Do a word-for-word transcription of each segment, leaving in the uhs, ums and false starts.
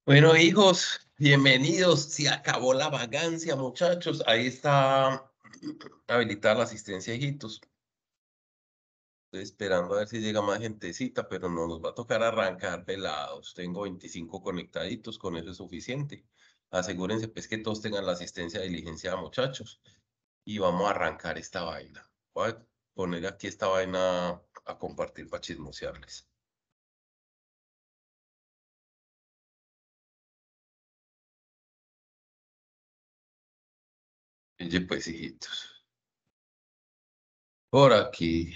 Bueno, hijos, bienvenidos. Se acabó la vagancia, muchachos. Ahí está habilitada la asistencia, hijitos. Estoy esperando a ver si llega más gentecita, pero no nos va a tocar arrancar pelados. Tengo veinticinco conectaditos, con eso es suficiente. Asegúrense pues que todos tengan la asistencia diligenciada, muchachos. Y vamos a arrancar esta vaina. Voy a poner aquí esta vaina a compartir para chismosearles. Y pues, hijitos. Por aquí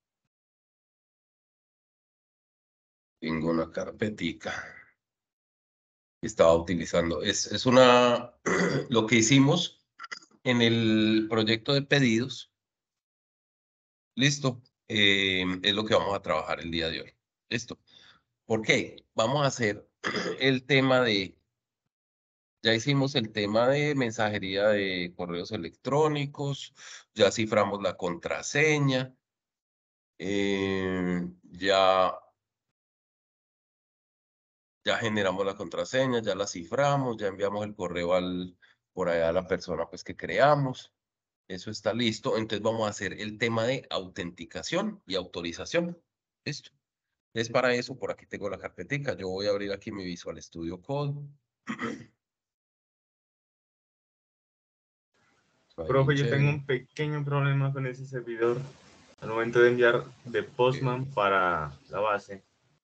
tengo una carpetica que estaba utilizando. Es, es una, lo que hicimos en el proyecto de pedidos, listo, eh, es lo que vamos a trabajar el día de hoy. Listo. ¿Por qué? Vamos a hacer el tema de, ya hicimos el tema de mensajería de correos electrónicos, ya ciframos la contraseña, eh, ya, ya generamos la contraseña, ya la ciframos, ya enviamos el correo al, por allá a la persona pues que creamos. Eso está listo. Entonces vamos a hacer el tema de autenticación y autorización. Listo. Es para eso, por aquí tengo la carpetica. Yo voy a abrir aquí mi Visual Studio Code. Ahí bien Profe, yo tengo chévere. un pequeño problema con ese servidor al momento de enviar de Postman Eh, para la base.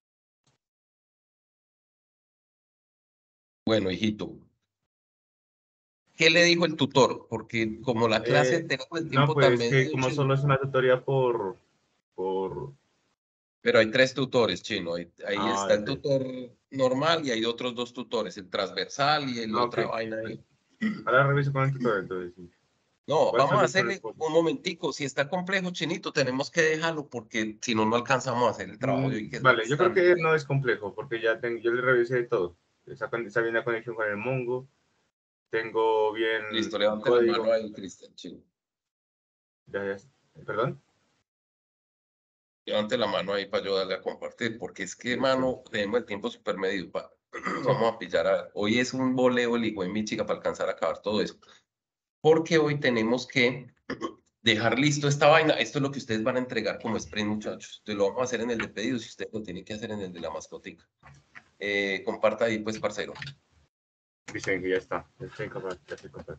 Bueno, hijito, ¿qué le dijo el tutor? Porque como la clase Eh, tenemos el no, tiempo tan pues que medido, como chino. solo es una tutoría por, por... Pero hay tres tutores, chino. Ahí, ahí Ah, está el ok. tutor normal y hay otros dos tutores, el transversal y el Ah, ok. otra vaina ahí. Ahora reviso con el tutor, entonces. Sí. No, ¿Cuál es vamos el a tutor del hacerle Postman? un momentico. Si está complejo, Chinito, tenemos que dejarlo porque si no, no alcanzamos a hacer el trabajo de hoy, que Mm, es vale, yo creo que bastante. no es complejo porque ya tengo, yo le revisé todo. Está, con- está bien la conexión con el Mongo, tengo bien Listo, el levante la mano código. ahí, Cristian, Chino. Ya, ya, perdón. Levante la mano ahí para yo darle a compartir, porque es que, Listo. mano, tenemos el tiempo súper medido. Pa. Vamos a pillar a. Hoy es un voleo el hijo de mi chica para alcanzar a acabar todo eso. Porque hoy tenemos que dejar listo esta vaina. Esto es lo que ustedes van a entregar como sprint, muchachos. Entonces lo vamos a hacer en el de pedidos y ustedes lo tienen que hacer en el de la mascotica. Eh, comparta ahí, pues, parcero. Dicen que ya está. Ya estoy capaz, ya estoy capaz.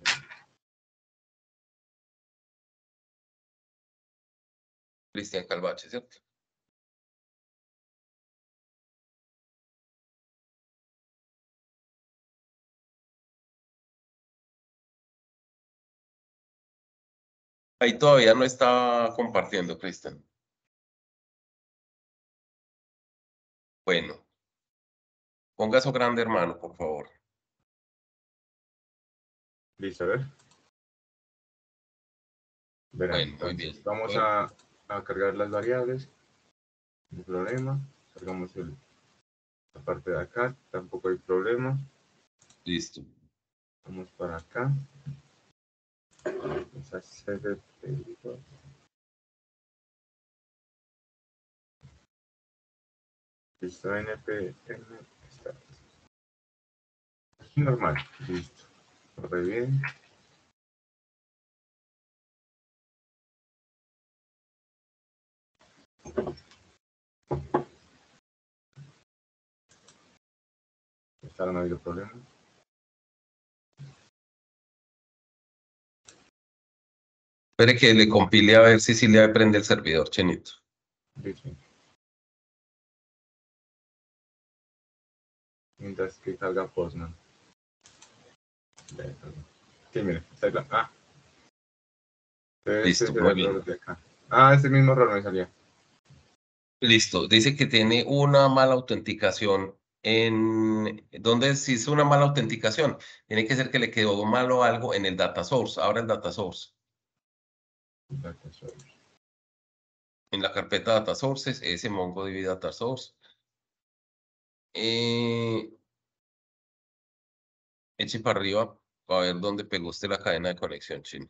Cristian Calvache, ¿cierto? Ahí todavía no está compartiendo, Cristian. Bueno, ponga eso grande, hermano, por favor. Listo, a ver. Verán, Bueno, muy entonces bien. vamos Bueno, a, a cargar las variables. No hay problema. Cargamos el, la parte de acá. Tampoco hay problema. listo. Vamos para acá. Vamos a hacer el pedido. Listo, npm. Está normal. Listo. Corre bien. Está no ha habido problema. Espere que le compile a ver si sí le prende el servidor, Chenito. Listo. Mientras que carga Postman. Sí, mire, está claro. Ah, este Listo, es el muy bien. error de acá. Ah, este mismo error me salía. Listo. Dice que tiene una mala autenticación en... ¿Dónde se hizo una mala autenticación? Tiene que ser que le quedó malo algo en el data source. Ahora el data source. En la carpeta data sources, ese MongoDB data source. Eh, eche para arriba a ver dónde pegó usted la cadena de conexión, chino.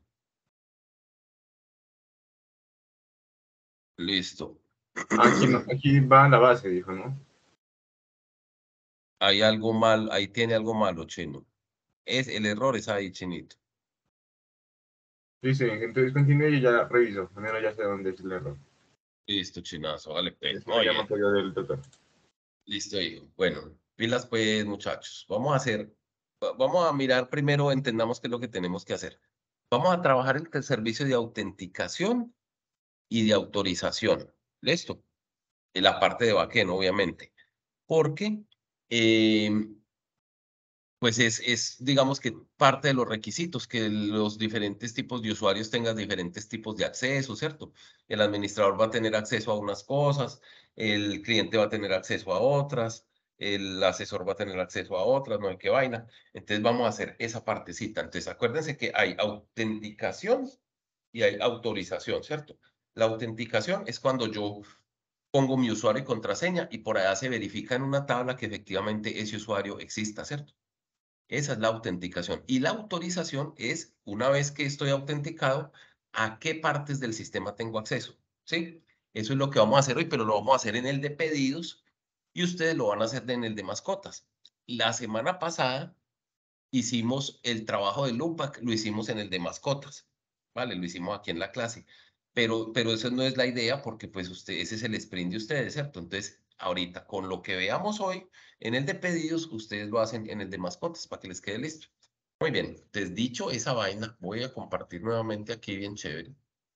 Listo. Aquí, no, aquí va la base, dijo, ¿no? Hay algo mal, ahí tiene algo malo, Chino. Es, el error es ahí, Chinito. Sí, sí, entonces continúe y ya reviso. Al menos ya sé dónde es el error. Listo, Chinazo, vale, pues. Espero Muy ya me bien. apoyo del doctor. Listo, hijo. Bueno, pilas pues, muchachos. Vamos a hacer, va- vamos a mirar primero, entendamos qué es lo que tenemos que hacer. Vamos a trabajar el te- servicio de autenticación y de autorización. ¿Listo? En la parte de backend, obviamente. Porque, em, pues es, es, digamos que parte de los requisitos, que los diferentes tipos de usuarios tengan diferentes tipos de acceso, ¿cierto? El administrador va a tener acceso a unas cosas, el cliente va a tener acceso a otras, el asesor va a tener acceso a otras, no hay qué vaina. Entonces vamos a hacer esa partecita. Entonces acuérdense que hay autenticación y hay autorización, ¿cierto? La autenticación es cuando yo pongo mi usuario y contraseña y por allá se verifica en una tabla que efectivamente ese usuario exista, ¿cierto? Esa es la autenticación. Y la autorización es, una vez que estoy autenticado, a qué partes del sistema tengo acceso. ¿Sí? Eso es lo que vamos a hacer hoy, pero lo vamos a hacer en el de pedidos y ustedes lo van a hacer en el de mascotas. La semana pasada hicimos el trabajo de Loopback, lo hicimos en el de mascotas. ¿Vale? Lo hicimos aquí en la clase. Pero, pero eso no es la idea porque pues usted, ese es el sprint de ustedes, ¿cierto? Entonces, ahorita, con lo que veamos hoy, en el de pedidos, ustedes lo hacen en el de mascotas para que les quede listo. Muy bien, entonces dicho esa vaina, voy a compartir nuevamente aquí bien chévere.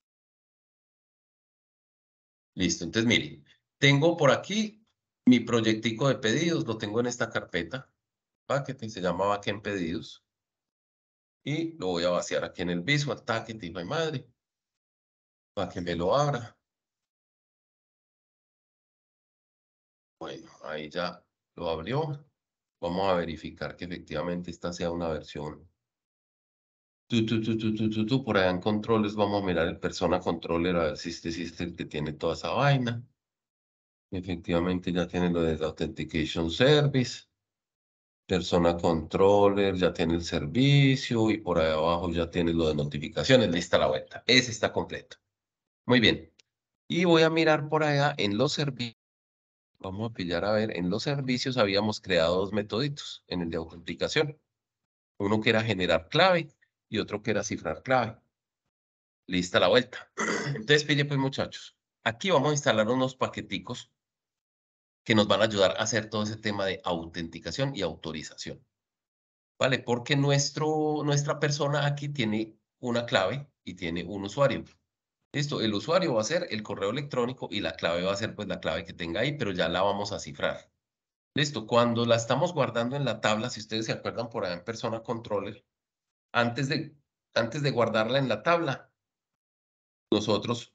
Listo, entonces miren, tengo por aquí mi proyectico de pedidos, lo tengo en esta carpeta, paquete, se llama backend pedidos, y lo voy a vaciar aquí en el Visual Packet, y no hay madre, para que me lo abra. Bueno, ahí ya lo abrió. Vamos a verificar que efectivamente esta sea una versión. Tu, tu, tu, tu, tu, tu, tu, por allá en controles vamos a mirar el persona controller a ver si este sí es el que tiene toda esa vaina. Efectivamente ya tiene lo del Authentication Service. Persona controller ya tiene el servicio y por ahí abajo ya tiene lo de notificaciones. Lista la vuelta. Ese está completo. Muy bien. Y voy a mirar por allá en los servicios. Vamos a pillar a ver, en los servicios habíamos creado dos metoditos en el de autenticación. Uno que era generar clave y otro que era cifrar clave. Lista la vuelta. Entonces, pille pues muchachos, aquí vamos a instalar unos paqueticos que nos van a ayudar a hacer todo ese tema de autenticación y autorización. ¿Vale? Porque nuestro, nuestra persona aquí tiene una clave y tiene un usuario. Listo, el usuario va a ser el correo electrónico y la clave va a ser pues la clave que tenga ahí, pero ya la vamos a cifrar. Listo, cuando la estamos guardando en la tabla, si ustedes se acuerdan por ahí en Persona Controller, antes de, antes de guardarla en la tabla, nosotros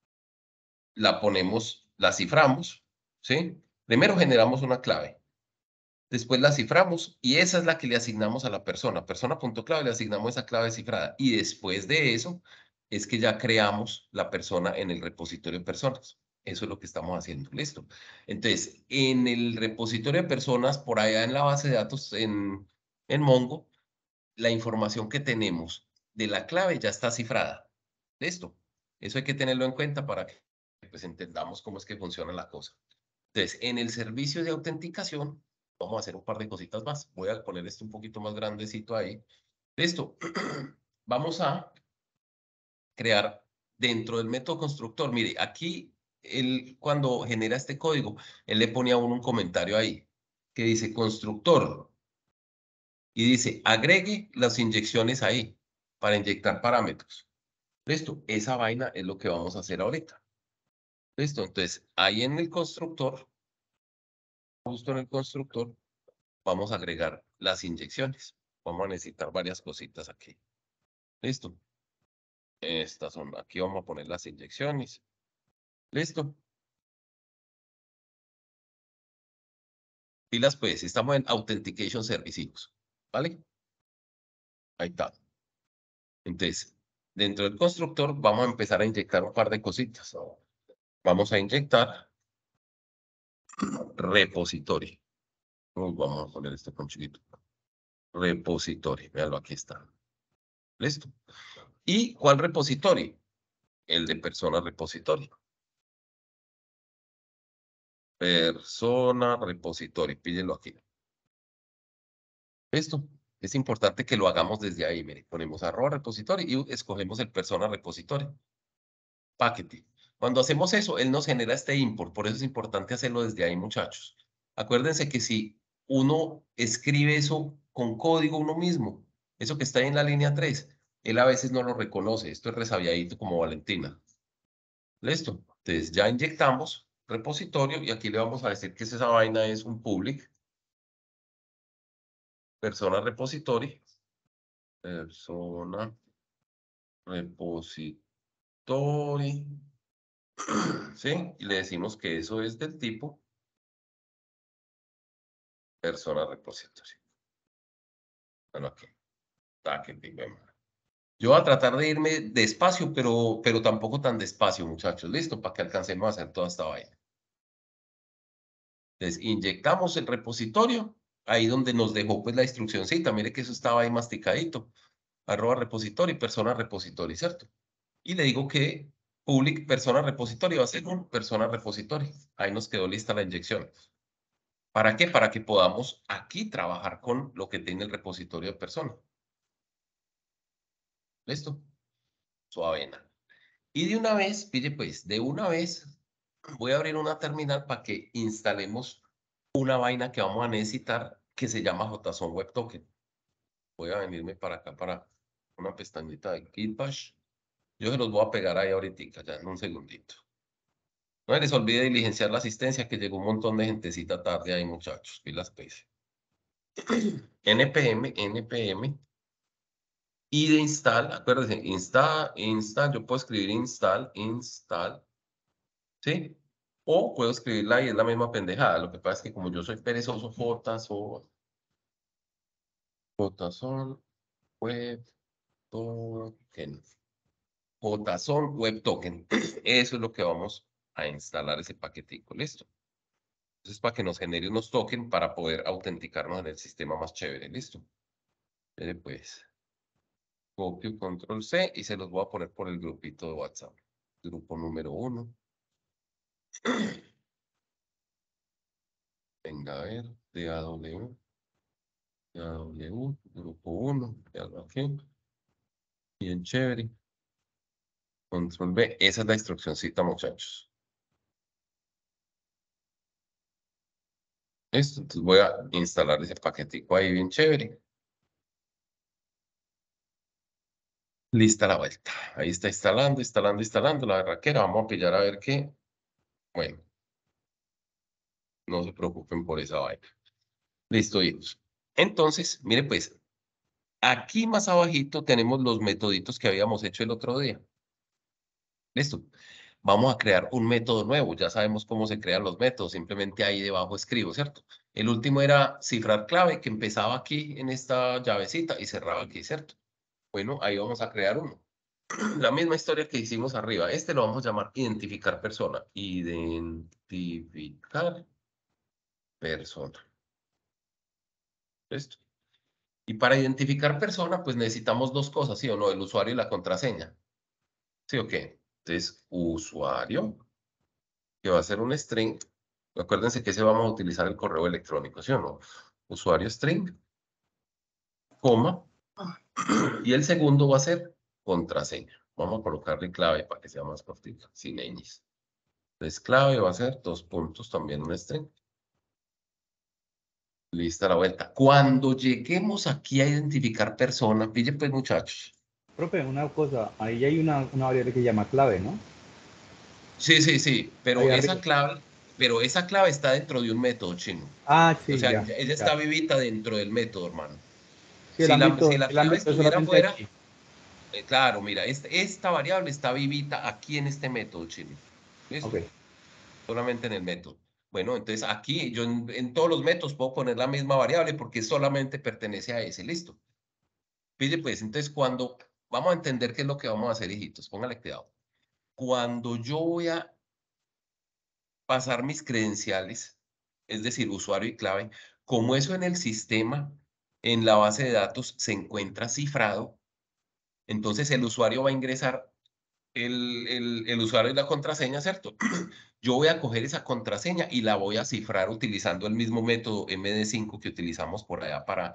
la ponemos, la ciframos, ¿sí? Primero generamos una clave, después la ciframos y esa es la que le asignamos a la persona. Persona.clave le asignamos esa clave cifrada y después de eso es que ya creamos la persona en el repositorio de personas. Eso es lo que estamos haciendo, listo. Entonces, en el repositorio de personas, por allá en la base de datos en, en Mongo, la información que tenemos de la clave ya está cifrada. Listo. Eso hay que tenerlo en cuenta para que pues, entendamos cómo es que funciona la cosa. Entonces, en el servicio de autenticación, vamos a hacer un par de cositas más. Voy a poner esto un poquito más grandecito ahí. Listo. Vamos a crear dentro del método constructor. Mire, aquí él cuando genera este código, él le pone a uno un comentario ahí que dice constructor y dice agregue las inyecciones ahí para inyectar parámetros. Listo, esa vaina es lo que vamos a hacer ahorita. Listo, entonces ahí en el constructor, justo en el constructor, vamos a agregar las inyecciones. Vamos a necesitar varias cositas aquí. Listo. Estas son, aquí vamos a poner las inyecciones. Listo. Pilas pues, estamos en Authentication Services. ¿Vale? Ahí está. Entonces, dentro del constructor vamos a empezar a inyectar un par de cositas. Vamos a inyectar repositorio. Uy, vamos a poner esto con chiquito. Repositorio. Véanlo, aquí está. Listo. ¿Y cuál repositorio? El de persona repositorio. Persona repositorio. Pídelo aquí. ¿Listo? Es importante que lo hagamos desde ahí, mire, ponemos arroba repository y escogemos el persona repository. Package. Cuando hacemos eso, él nos genera este import, por eso es importante hacerlo desde ahí, muchachos. Acuérdense que si uno escribe eso con código uno mismo, eso que está ahí en la línea tres, él a veces no lo reconoce, esto es resabiadito como Valentina. ¿Listo? Entonces ya inyectamos repositorio y aquí le vamos a decir que esa vaina es un public, persona repository, persona repository, ¿sí? Y le decimos que eso es del tipo persona repository. Bueno, aquí. Packaging, bueno. Yo voy a tratar de irme despacio, pero, pero tampoco tan despacio, muchachos. ¿Listo? Para que alcancemos a hacer toda esta vaina. Entonces, inyectamos el repositorio, ahí donde nos dejó pues la instruccióncita. Mire que eso estaba ahí masticadito. Arroba repository, persona repository, ¿cierto? Y le digo que public persona repository va a ser un persona repository. Ahí nos quedó lista la inyección. ¿Para qué? Para que podamos aquí trabajar con lo que tiene el repositorio de persona. ¿Listo? Suavena. Y de una vez, pille pues, de una vez voy a abrir una terminal para que instalemos una vaina que vamos a necesitar que se llama JSON Web Token. Voy a venirme para acá para una pestañita de Git Bash. Yo se los voy a pegar ahí ahorita, ya en un segundito. No les olvide diligenciar la asistencia, que llegó un montón de gentecita tarde ahí, muchachos. Pilas pues. npm, npm. Y de install, acuérdense, install, install, yo puedo escribir install, install, ¿sí? O puedo escribirla y es la misma pendejada. Lo que pasa es que como yo soy perezoso, JSON, JSON Web Token. JSON Web Token. Eso es lo que vamos a instalar ese paquetico, ¿listo? Entonces, para que nos genere unos tokens para poder autenticarnos en el sistema más chévere, ¿listo? Mire, pues, copio, control C y se los voy a poner por el grupito de WhatsApp. Grupo número uno. Venga, a ver, D A W. D A W, grupo uno, aquí. Bien chévere. Control B. Esa es la instruccióncita, muchachos. Listo, entonces voy a instalar ese paquetico ahí bien chévere. Lista la vuelta. Ahí está instalando, instalando, instalando la berraquera. Vamos a pillar a ver qué. Bueno. No se preocupen por esa vaina. Listo, hijos. Entonces, mire pues, aquí más abajito tenemos los metoditos que habíamos hecho el otro día. Listo. Vamos a crear un método nuevo. Ya sabemos cómo se crean los métodos. Simplemente ahí debajo escribo, ¿cierto? El último era cifrar clave, que empezaba aquí en esta llavecita y cerraba aquí, ¿cierto? Bueno, ahí vamos a crear uno. La misma historia que hicimos arriba. Este lo vamos a llamar identificar persona. Identificar persona. ¿Listo? Y para identificar persona, pues necesitamos dos cosas, ¿sí o no? El usuario y la contraseña. ¿Sí o qué? Entonces, usuario, que va a ser un string. Acuérdense que ese vamos a utilizar el correo electrónico, ¿sí o no? Usuario string, coma, y el segundo va a ser contraseña. Vamos a colocarle clave para que sea más cortito, sin ñis. Entonces, clave va a ser dos puntos, también un string. Lista la vuelta. Cuando lleguemos aquí a identificar persona, pille pues, muchachos. Profe, una cosa, ahí hay una, una variable que se llama clave, ¿no? Sí, sí, sí, pero Ahí esa arriba. clave, pero esa clave está dentro de un método chino. Ah, O sí, sea, ya, ella ella ya. está vivita dentro del método, hermano. Sí, el Si la, si ámbito, la el clave ámbito es estuviera solamente afuera, aquí. eh, claro, mira, este- esta variable está vivita aquí en este método chino. Ok. ¿Listo? Solamente en el método. Bueno, entonces aquí yo en, en todos los métodos puedo poner la misma variable porque solamente pertenece a ese. ¿Listo? Pille pues, entonces cuando vamos a entender qué es lo que vamos a hacer, hijitos, póngale cuidado. Cuando yo voy a pasar mis credenciales, es decir, usuario y clave, como eso en el sistema, en la base de datos, se encuentra cifrado, entonces el usuario va a ingresar el, el, el usuario y la contraseña, ¿cierto? Yo voy a coger esa contraseña y la voy a cifrar utilizando el mismo método M D cinco que utilizamos por allá para,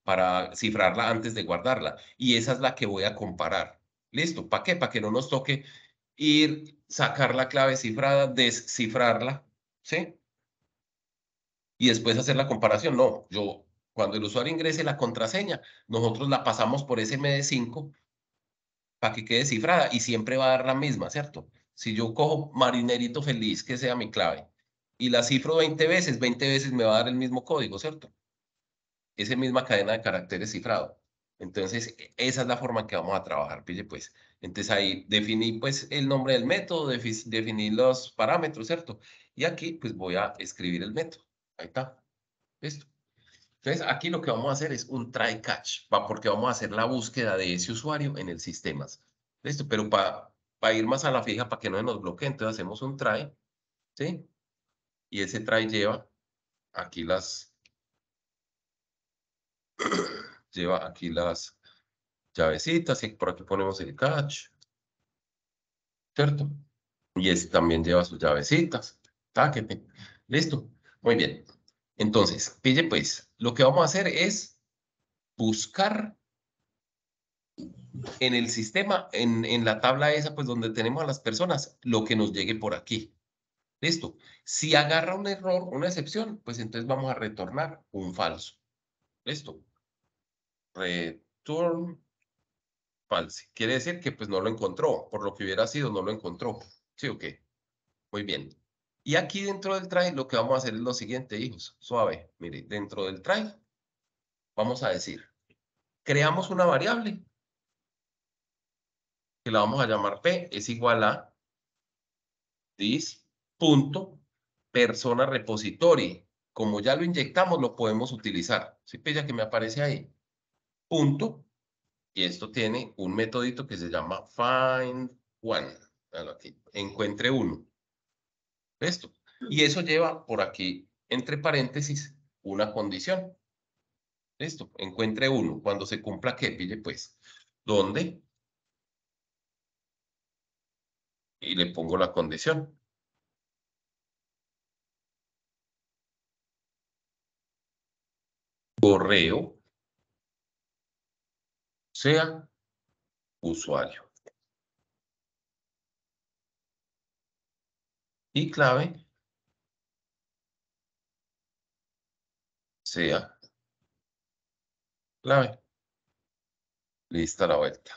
para cifrarla antes de guardarla. Y esa es la que voy a comparar. ¿Listo? ¿Para qué? Para que no nos toque ir, sacar la clave cifrada, descifrarla, ¿sí? Y después hacer la comparación. No, yo, cuando el usuario ingrese la contraseña, nosotros la pasamos por ese M D cinco para que quede cifrada y siempre va a dar la misma, ¿cierto? Si yo cojo Marinerito Feliz, que sea mi clave, y la cifro veinte veces, veinte veces me va a dar el mismo código, ¿cierto? Esa misma cadena de caracteres cifrado. Entonces, e- esa es la forma en que vamos a trabajar, pille pues. Entonces ahí definí pues el nombre del método, defi- definí los parámetros, ¿cierto? Y aquí pues voy a escribir el método. Ahí está. ¿Listo? Entonces, aquí lo que vamos a hacer es un try catch, ¿va? Porque vamos a hacer la búsqueda de ese usuario en el sistema. ¿Listo? Pero para ir más a la fija, para que no se nos bloquee, entonces hacemos un try, ¿sí? Y ese try lleva aquí las, lleva aquí las llavecitas, y por aquí ponemos el catch, ¿cierto? Y este también lleva sus llavecitas. Táquete. ¿Listo? Muy bien. Entonces, pille pues, lo que vamos a hacer es buscar en el sistema, en, en la tabla esa, pues donde tenemos a las personas, lo que nos llegue por aquí. Listo. Si agarra un error, una excepción, pues entonces vamos a retornar un falso. Listo. Return false. Quiere decir que pues no lo encontró. Por lo que hubiera sido, no lo encontró. ¿Sí o qué? Muy bien. Y aquí dentro del try lo que vamos a hacer es lo siguiente, hijos. Suave. Mire, dentro del try vamos a decir, creamos una variable que la vamos a llamar P, es igual a this punto persona repository. Como ya lo inyectamos, lo podemos utilizar. ¿Sí pilla que me aparece ahí? Punto. Y esto tiene un metodito que se llama find one. Véalo aquí. Encuentre uno. Esto. Y eso lleva por aquí, entre paréntesis, una condición. Listo. Encuentre uno. Cuando se cumpla, ¿qué? Pille, pues. ¿Dónde? Y le pongo la condición. Correo sea usuario. Y clave sea clave. Lista la vuelta.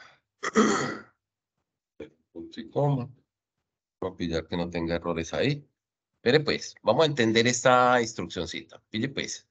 Punto y coma. Voy a pillar que no tenga errores ahí. Espere pues, vamos a entender esta instruccióncita. Pille pues.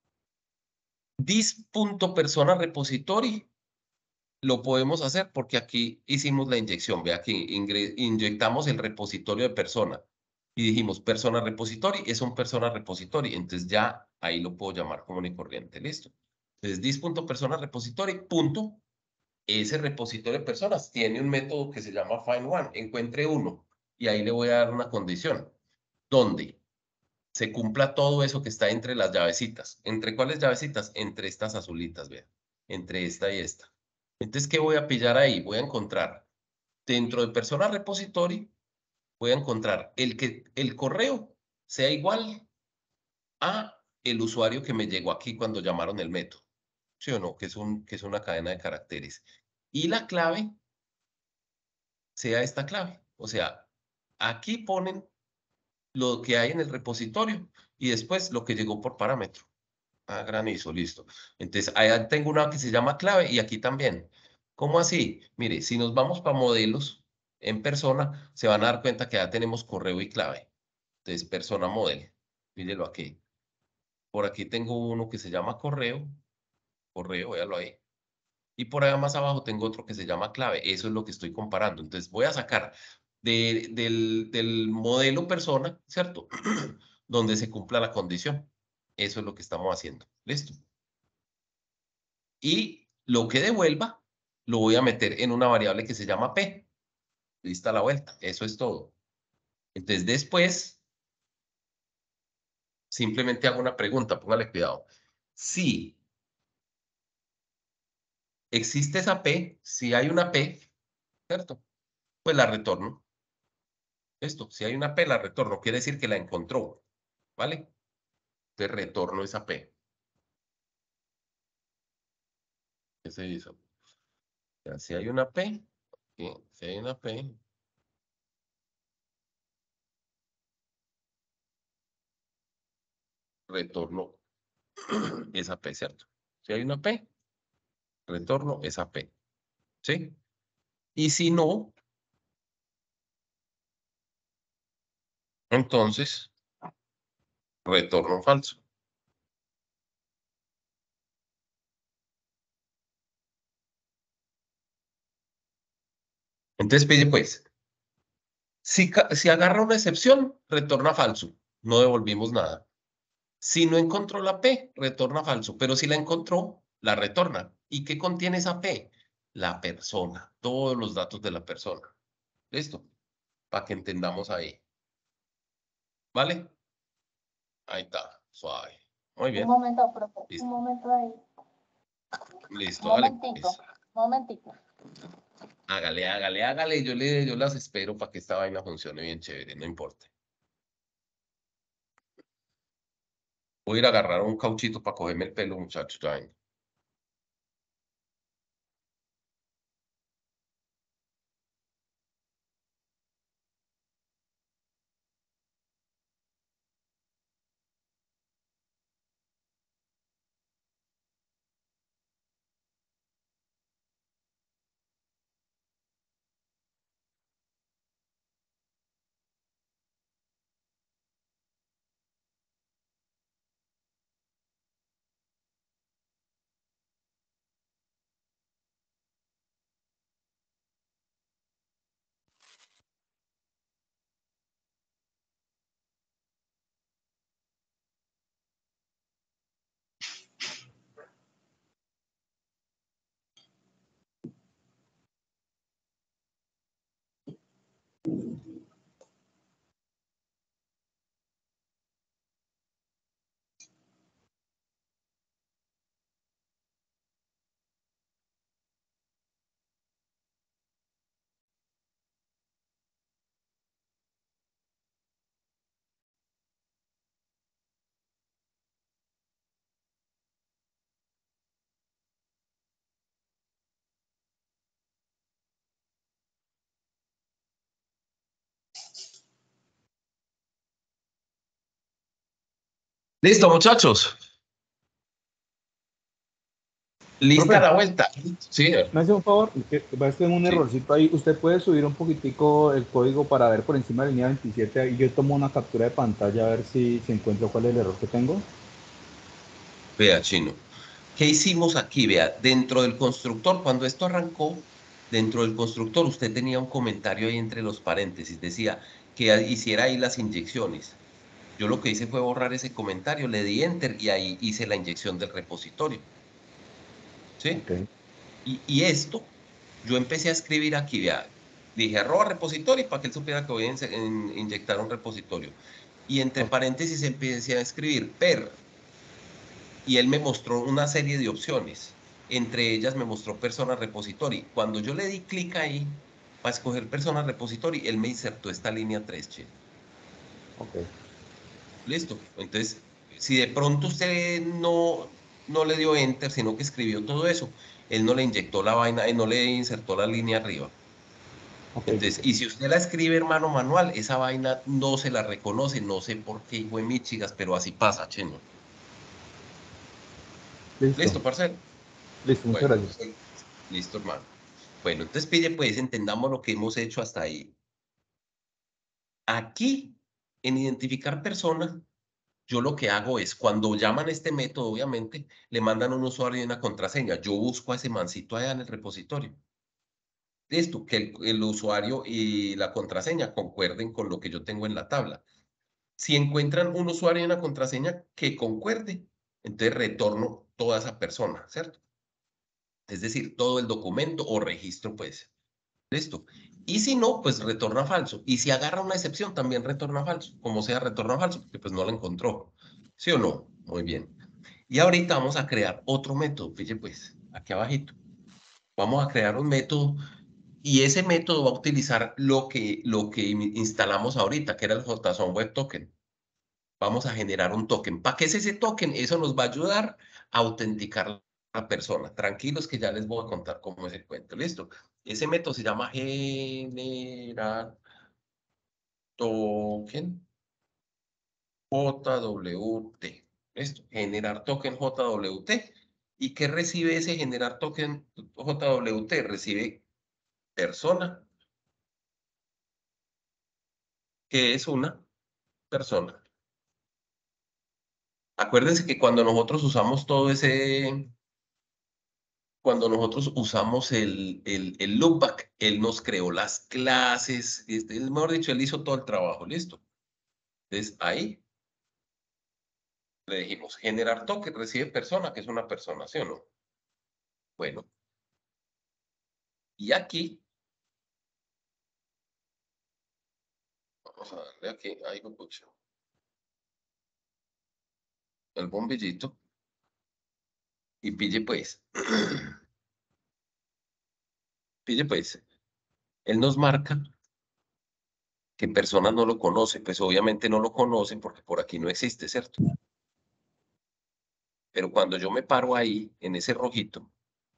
This.persona repository lo podemos hacer porque aquí hicimos la inyección. Ve aquí, inyectamos el repositorio de persona. Y dijimos persona repository, es un persona repository. Entonces ya ahí lo puedo llamar común y corriente. Listo. Entonces this.persona repository, punto. Ese repositorio de personas tiene un método que se llama find one. Encuentre uno. Y ahí le voy a dar una condición. ¿Dónde? Se cumpla todo eso que está entre las llavecitas. ¿Entre cuáles llavecitas? Entre estas azulitas, vean. Entre esta y esta. Entonces, ¿qué voy a pillar ahí? Voy a encontrar, dentro de persona repository, voy a encontrar el que el correo sea igual a el usuario que me llegó aquí cuando llamaron el método. ¿Sí o no? Que es, un, que es una cadena de caracteres. Y la clave sea esta clave. O sea, aquí ponen lo que hay en el repositorio y después lo que llegó por parámetro. Ah, granizo, listo. Entonces, allá tengo una que se llama clave y aquí también. ¿Cómo así? Mire, si nos vamos para modelos en persona, se van a dar cuenta que ya tenemos correo y clave. Entonces, persona model. Mírelo aquí. Por aquí tengo uno que se llama correo. Correo, véalo ahí. Y por allá más abajo tengo otro que se llama clave. Eso es lo que estoy comparando. Entonces, voy a sacar de, del, del modelo persona, ¿cierto? Donde se cumpla la condición. Eso es lo que estamos haciendo. ¿Listo? Y lo que devuelva lo voy a meter en una variable que se llama P. Lista la vuelta. Eso es todo. Entonces, después, simplemente hago una pregunta. Póngale cuidado. Si existe esa P, si hay una P, ¿cierto? Pues la retorno. Esto, si hay una P, la retorno. Quiere decir que la encontró. ¿Vale? Entonces, retorno esa P. ¿Qué se hizo? Ya, si hay una P, ¿sí? Si hay una P, retorno esa P, ¿cierto? Si hay una P, retorno esa P, ¿sí? Y si no, entonces retorno falso. Entonces pide pues, si, si agarra una excepción, retorna falso. No devolvimos nada. Si no encontró la P, retorna falso. Pero si la encontró, la retorna. ¿Y qué contiene esa P? La persona. Todos los datos de la persona. ¿Listo? Para que entendamos ahí. ¿Vale? Ahí está. Suave. Muy bien. Un momento, profe. Listo. Un momento ahí. Listo, Un dale. momentito. Pues. Un momentito. Hágale, hágale, hágale. Yo, le, yo las espero para que esta vaina funcione bien chévere. No importa. Voy a ir a agarrar un cauchito para cogerme el pelo, muchachos. Ya vengo. Listo, muchachos. Lista Profe, la vuelta. Sí, me hace un favor, que va a estar un sí. errorcito ahí. Usted puede subir un poquitico el código para ver por encima de la línea veintisiete y yo tomo una captura de pantalla a ver si, si encuentro cuál es el error que tengo. Vea, Chino. ¿Qué hicimos aquí? Vea, dentro del constructor, cuando esto arrancó, dentro del constructor usted tenía un comentario ahí entre los paréntesis. Decía que hiciera ahí las inyecciones. Yo lo que hice fue borrar ese comentario, le di enter y ahí hice la inyección del repositorio. ¿Sí? Ok. Y, y esto, yo empecé a escribir aquí, vea, dije arroba repositorio para que él supiera que voy a in- in- inyectar un repositorio. Y entre Ok. paréntesis empecé a escribir per, y él me mostró una serie de opciones. Entre ellas me mostró persona repository. Cuando yo le di clic ahí para escoger persona repository, él me insertó esta línea tres, che. Ok. Listo. Entonces, si de pronto usted no, no le dio enter, sino que escribió todo eso, él no le inyectó la vaina, él no le insertó la línea arriba. Ok, Entonces, listo. y si usted la escribe, hermano manual, esa vaina no se la reconoce, no sé por qué, hijo de michigas, pero así pasa, cheno. Listo. Listo, parcero. Listo, muchas Bueno, gracias. listo, hermano. Bueno, entonces pide, pues, entendamos lo que hemos hecho hasta ahí. Aquí, en identificar personas, yo lo que hago es, cuando llaman este método, obviamente, le mandan un usuario y una contraseña. Yo busco a ese mancito allá en el repositorio. Listo, que el, el usuario y la contraseña concuerden con lo que yo tengo en la tabla. Si encuentran un usuario y una contraseña que concuerde, entonces retorno toda esa persona, ¿cierto? Es decir, todo el documento o registro, pues. Listo. Y si no, pues retorna falso. Y si agarra una excepción, también retorna falso. Como sea, retorna falso, porque pues no la encontró. ¿Sí o no? Muy bien. Y ahorita vamos a crear otro método. Fíjate pues, aquí abajito. Vamos a crear un método y ese método va a utilizar lo que, lo que instalamos ahorita, que era el JSON Web Token. Vamos a generar un token. ¿Para qué es ese token? Eso nos va a ayudar a autenticar a persona. Tranquilos que ya les voy a contar cómo es el cuento. ¿Listo? Ese método se llama generar token J W T. ¿Listo? Generar token J W T. ¿Y qué recibe ese generar token J W T? Recibe persona, que es una persona. Acuérdense que cuando nosotros usamos todo ese, cuando nosotros usamos el, el, el loopback, él nos creó las clases, este, mejor dicho, él hizo todo el trabajo, ¿listo? Entonces ahí le dijimos, generar token, recibe persona, que es una persona, ¿sí o no? Bueno. Y aquí, vamos a darle aquí, ahí lo puse. El bombillito. Y pille pues. Pille pues. Él nos marca que persona no lo conoce, pues obviamente no lo conoce porque por aquí no existe, ¿cierto? Pero cuando yo me paro ahí, en ese rojito,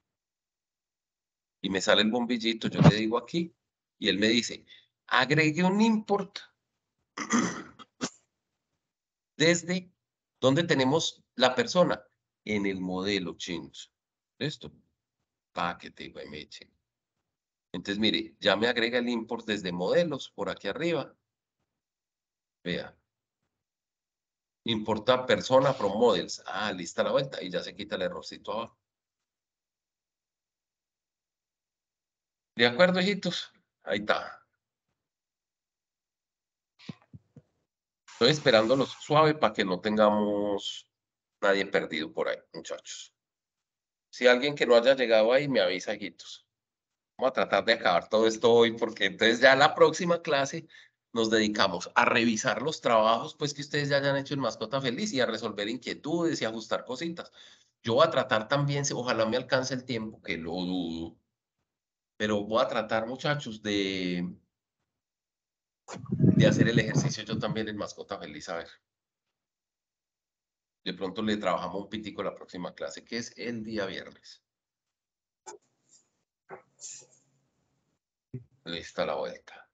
y me sale el bombillito, yo le digo aquí, y él me dice, agregue un import desde donde tenemos la persona, en el modelo, chinos. ¿Listo? Paquete, güey, me echen. Entonces, mire, ya me agrega el import desde modelos, por aquí arriba. Vea. Importa persona from models. Ah, lista la vuelta, y ya se quita el errorcito abajo. ¿De acuerdo, hijitos? Ahí está. Estoy esperándolos suave para que no tengamos nadie perdido por ahí, muchachos. Si alguien que no haya llegado ahí, me avisa, hijitos. Vamos a tratar de acabar todo esto hoy, porque entonces ya la próxima clase nos dedicamos a revisar los trabajos pues que ustedes ya hayan hecho en Mascota Feliz y a resolver inquietudes y ajustar cositas. Yo voy a tratar también, ojalá me alcance el tiempo, que lo dudo, pero voy a tratar, muchachos, de, de hacer el ejercicio yo también en Mascota Feliz, a ver. De pronto le trabajamos un pitico la próxima clase, que es el día viernes. Lista la vuelta.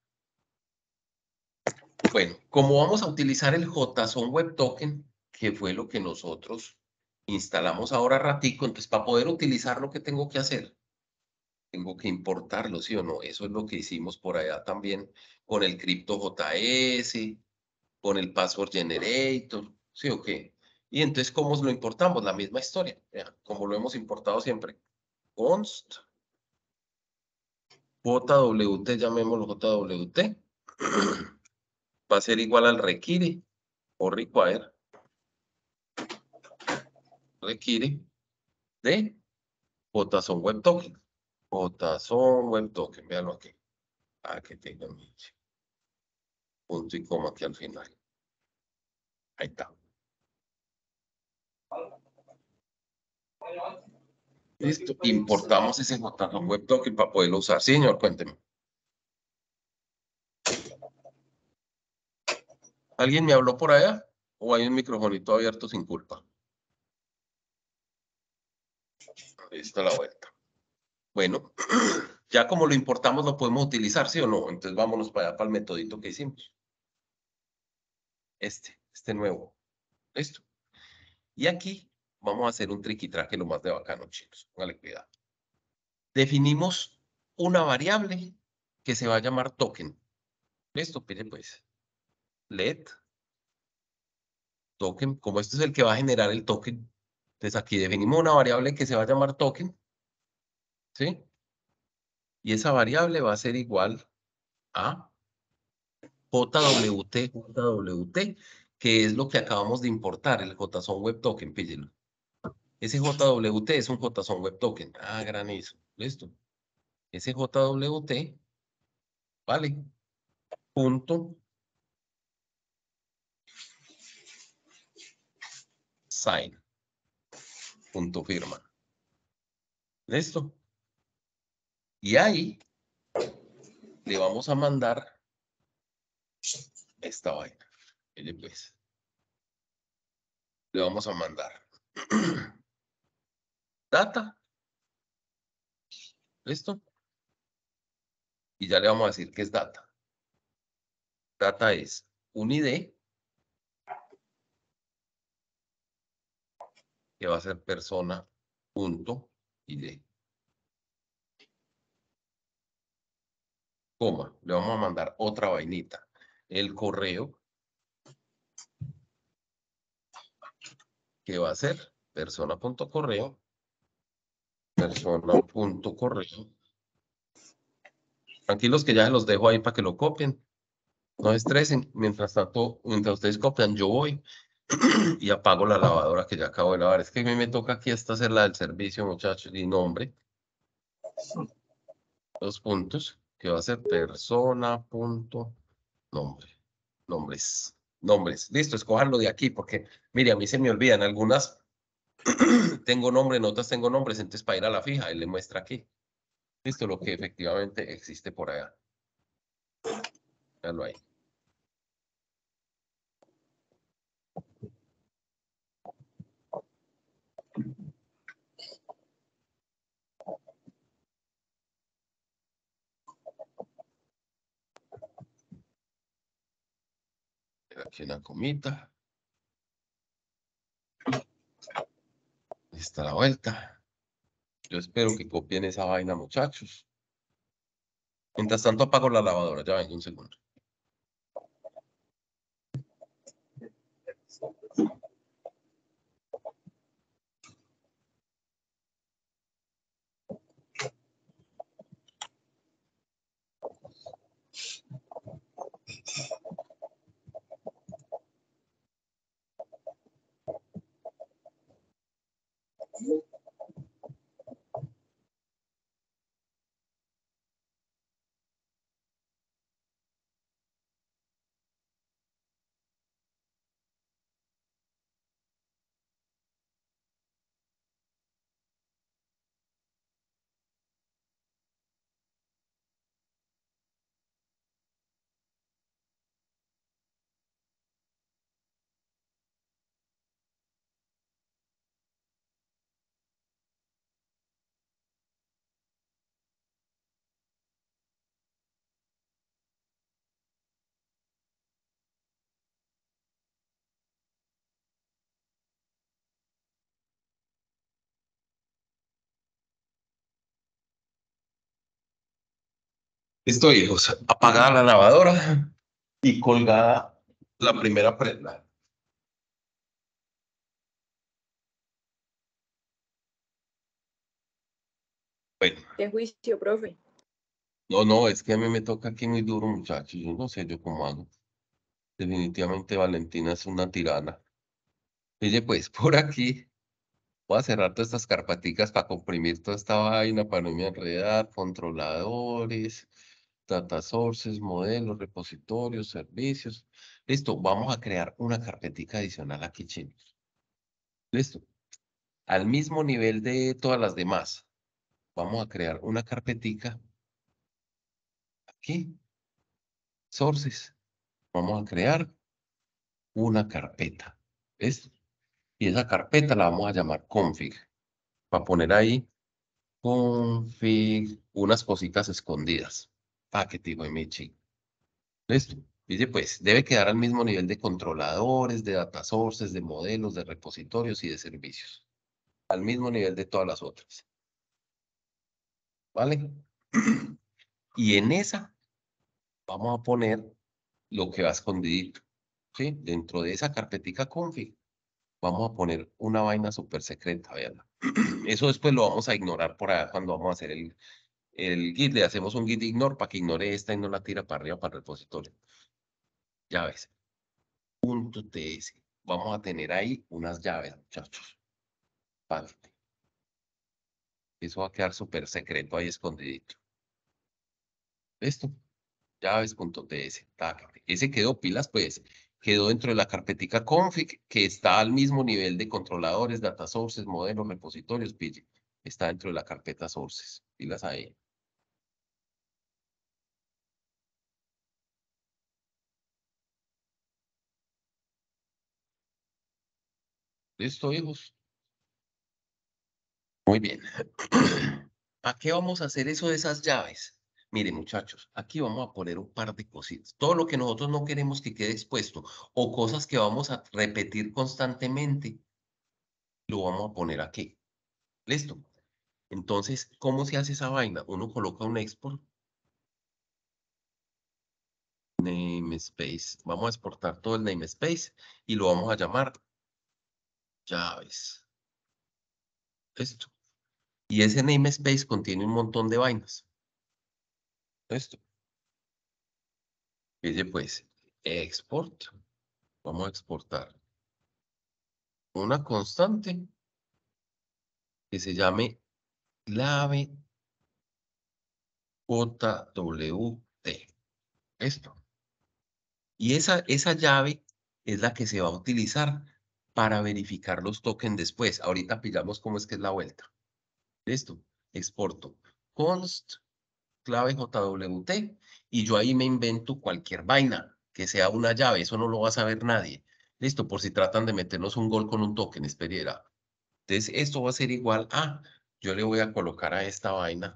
Bueno, como vamos a utilizar el JSON Web Token, que fue lo que nosotros instalamos ahora ratico, entonces para poder utilizarlo, ¿qué tengo que hacer? Tengo que importarlo, ¿sí o no? Eso es lo que hicimos por allá también con el CryptoJS, con el Password Generator, ¿sí o qué? Y entonces, ¿cómo lo importamos? La misma historia, ¿ya? Como lo hemos importado siempre. Const J W T, llamémoslo J W T, va a ser igual al require o require, require de JSON Web Token. JSON Web Token, véanlo aquí. Ah, que tenga punto y coma aquí al final. Ahí está. Listo. Importamos ese JSON Web Token para poderlo usar. Sí, señor, cuénteme. ¿Alguien me habló por allá? ¿O hay un microfonito abierto sin culpa? Ahí está la vuelta. Bueno, ya como lo importamos, lo podemos utilizar, ¿sí o no? Entonces vámonos para allá, para el metodito que hicimos. Este, este nuevo. Listo. Y aquí vamos a hacer un triquitraque lo más de bacano, chicos. Póngale cuidado. Definimos una variable que se va a llamar token. Listo, pide pues. Let token, como este es el que va a generar el token. Entonces aquí definimos una variable que se va a llamar token. ¿Sí? Y esa variable va a ser igual a J W T, J W T, que es lo que acabamos de importar, el JSON Web Token, píllelo. Ese J W T es un JSON Web Token. Ah, granizo. Listo. Ese J W T, vale, punto sign, punto firma. Listo. Y ahí le vamos a mandar esta vaina. Oye, pues. Le vamos a mandar data. ¿Listo? Y ya le vamos a decir qué es data. Data es un I D que va a ser persona punto I D. Coma, le vamos a mandar otra vainita. El correo que va a ser persona.correo, persona.correo. Tranquilos que ya se los dejo ahí para que lo copien. No estresen. Mientras tanto, mientras ustedes copian, yo voy y apago la lavadora que ya acabo de lavar. Es que a mí me toca aquí hasta hacer la del servicio, muchachos, y nombre. Dos puntos, que va a ser persona punto nombre. Nombres. Nombres. Listo, escojanlo de aquí, porque, mire, a mí se me olvidan algunas. Tengo nombre, en otras tengo nombres, entonces para ir a la fija, él le muestra aquí. Listo, lo que efectivamente existe por allá. Véanlo ahí. Aquí una comita. Está la vuelta. Yo espero que copien esa vaina, muchachos. Mientras tanto apago la lavadora, ya vengo un segundo. Listo, hijos. Apagada la lavadora y colgada la primera prenda. Bueno, ¿Qué juicio, profe? no, no, es que a mí me toca aquí muy duro, muchachos. Yo no sé yo cómo hago. Definitivamente Valentina es una tirana. Oye, pues por aquí voy a cerrar todas estas carpeticas para comprimir toda esta vaina, para no me enredar, controladores, data sources, modelos, repositorios, servicios. Listo, vamos a crear una carpetica adicional aquí, chinos. Listo. Al mismo nivel de todas las demás, vamos a crear una carpetica aquí, sources. Vamos a crear una carpeta. ¿Ves? Y esa carpeta la vamos a llamar config. Para poner ahí config unas cositas escondidas. Paquete y Michi. ¿Listo? Dice pues, debe quedar al mismo nivel de controladores, de data sources, de modelos, de repositorios y de servicios. Al mismo nivel de todas las otras. ¿Vale? Y en esa vamos a poner lo que va escondidito. ¿Sí? Dentro de esa carpetica config vamos a poner una vaina súper secreta, vean. Eso después lo vamos a ignorar por allá cuando vamos a hacer el, el git. Le hacemos un git ignore para que ignore esta y no la tira para arriba para el repositorio. Ya ves. Punto .ts. Vamos a tener ahí unas llaves, muchachos. Vale. Eso va a quedar súper secreto ahí escondidito. ¿Listo? Llaves.ts. Ese quedó pilas, pues. Quedó dentro de la carpetica config, que está al mismo nivel de controladores, data sources, modelos, repositorios, pille. Está dentro de la carpeta sources. Pilas ahí. ¿Listo, hijos? Muy bien. ¿A qué vamos a hacer eso de esas llaves? Mire, muchachos, aquí vamos a poner un par de cositas. Todo lo que nosotros no queremos que quede expuesto o cosas que vamos a repetir constantemente, lo vamos a poner aquí. ¿Listo? Entonces, ¿cómo se hace esa vaina? Uno coloca un export, namespace. Vamos a exportar todo el namespace y lo vamos a llamar llaves. Esto. Y ese namespace contiene un montón de vainas. Esto. Dice pues, export. Vamos a exportar una constante que se llame clave J W T. Esto. Y esa, esa llave es la que se va a utilizar para verificar los tokens después. Ahorita pillamos cómo es que es la vuelta. Listo. Exporto const clave J W T y yo ahí me invento cualquier vaina que sea una llave. Eso no lo va a saber nadie. Listo, por si tratan de meternos un gol con un token, espera. Entonces, esto va a ser igual a, yo le voy a colocar a esta vaina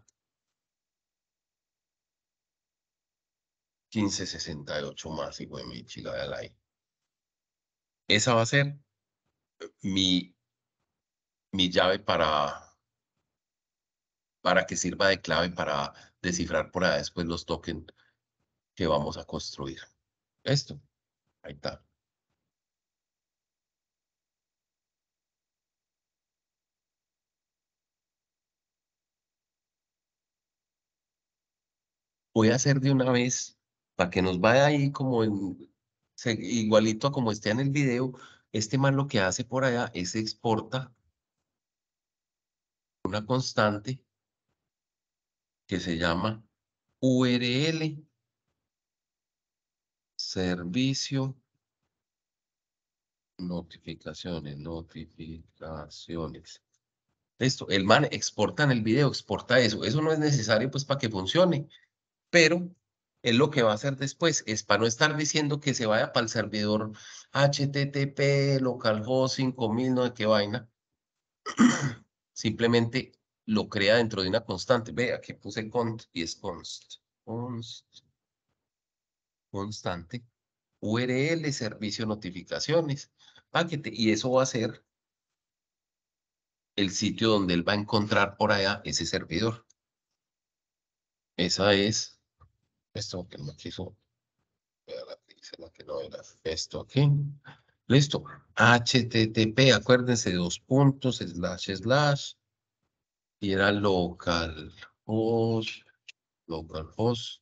quince sesenta y ocho más, y bueno, mi chica de ahí. Esa va a ser mi, mi llave para, para que sirva de clave para descifrar por allá después los tokens que vamos a construir. Esto, ahí está. Voy a hacer de una vez, para que nos vaya ahí como en, se- igualito a como esté en el video, este man lo que hace por allá es exporta una constante que se llama U R L servicio notificaciones, notificaciones. Esto, el man exporta en el video, exporta eso. Eso no es necesario pues para que funcione, pero él lo que va a hacer después es para no estar diciendo que se vaya para el servidor H T T P localhost cinco mil, no de qué vaina. Simplemente lo crea dentro de una constante. Ve, aquí puse cont y es const. Const, constante. U R L, servicio notificaciones, paquete, y eso va a ser el sitio donde él va a encontrar por allá ese servidor. Esa es, esto que no quiso, la que no era, esto aquí. Listo. H T T P, acuérdense, dos puntos, slash, slash, y era local host, local host,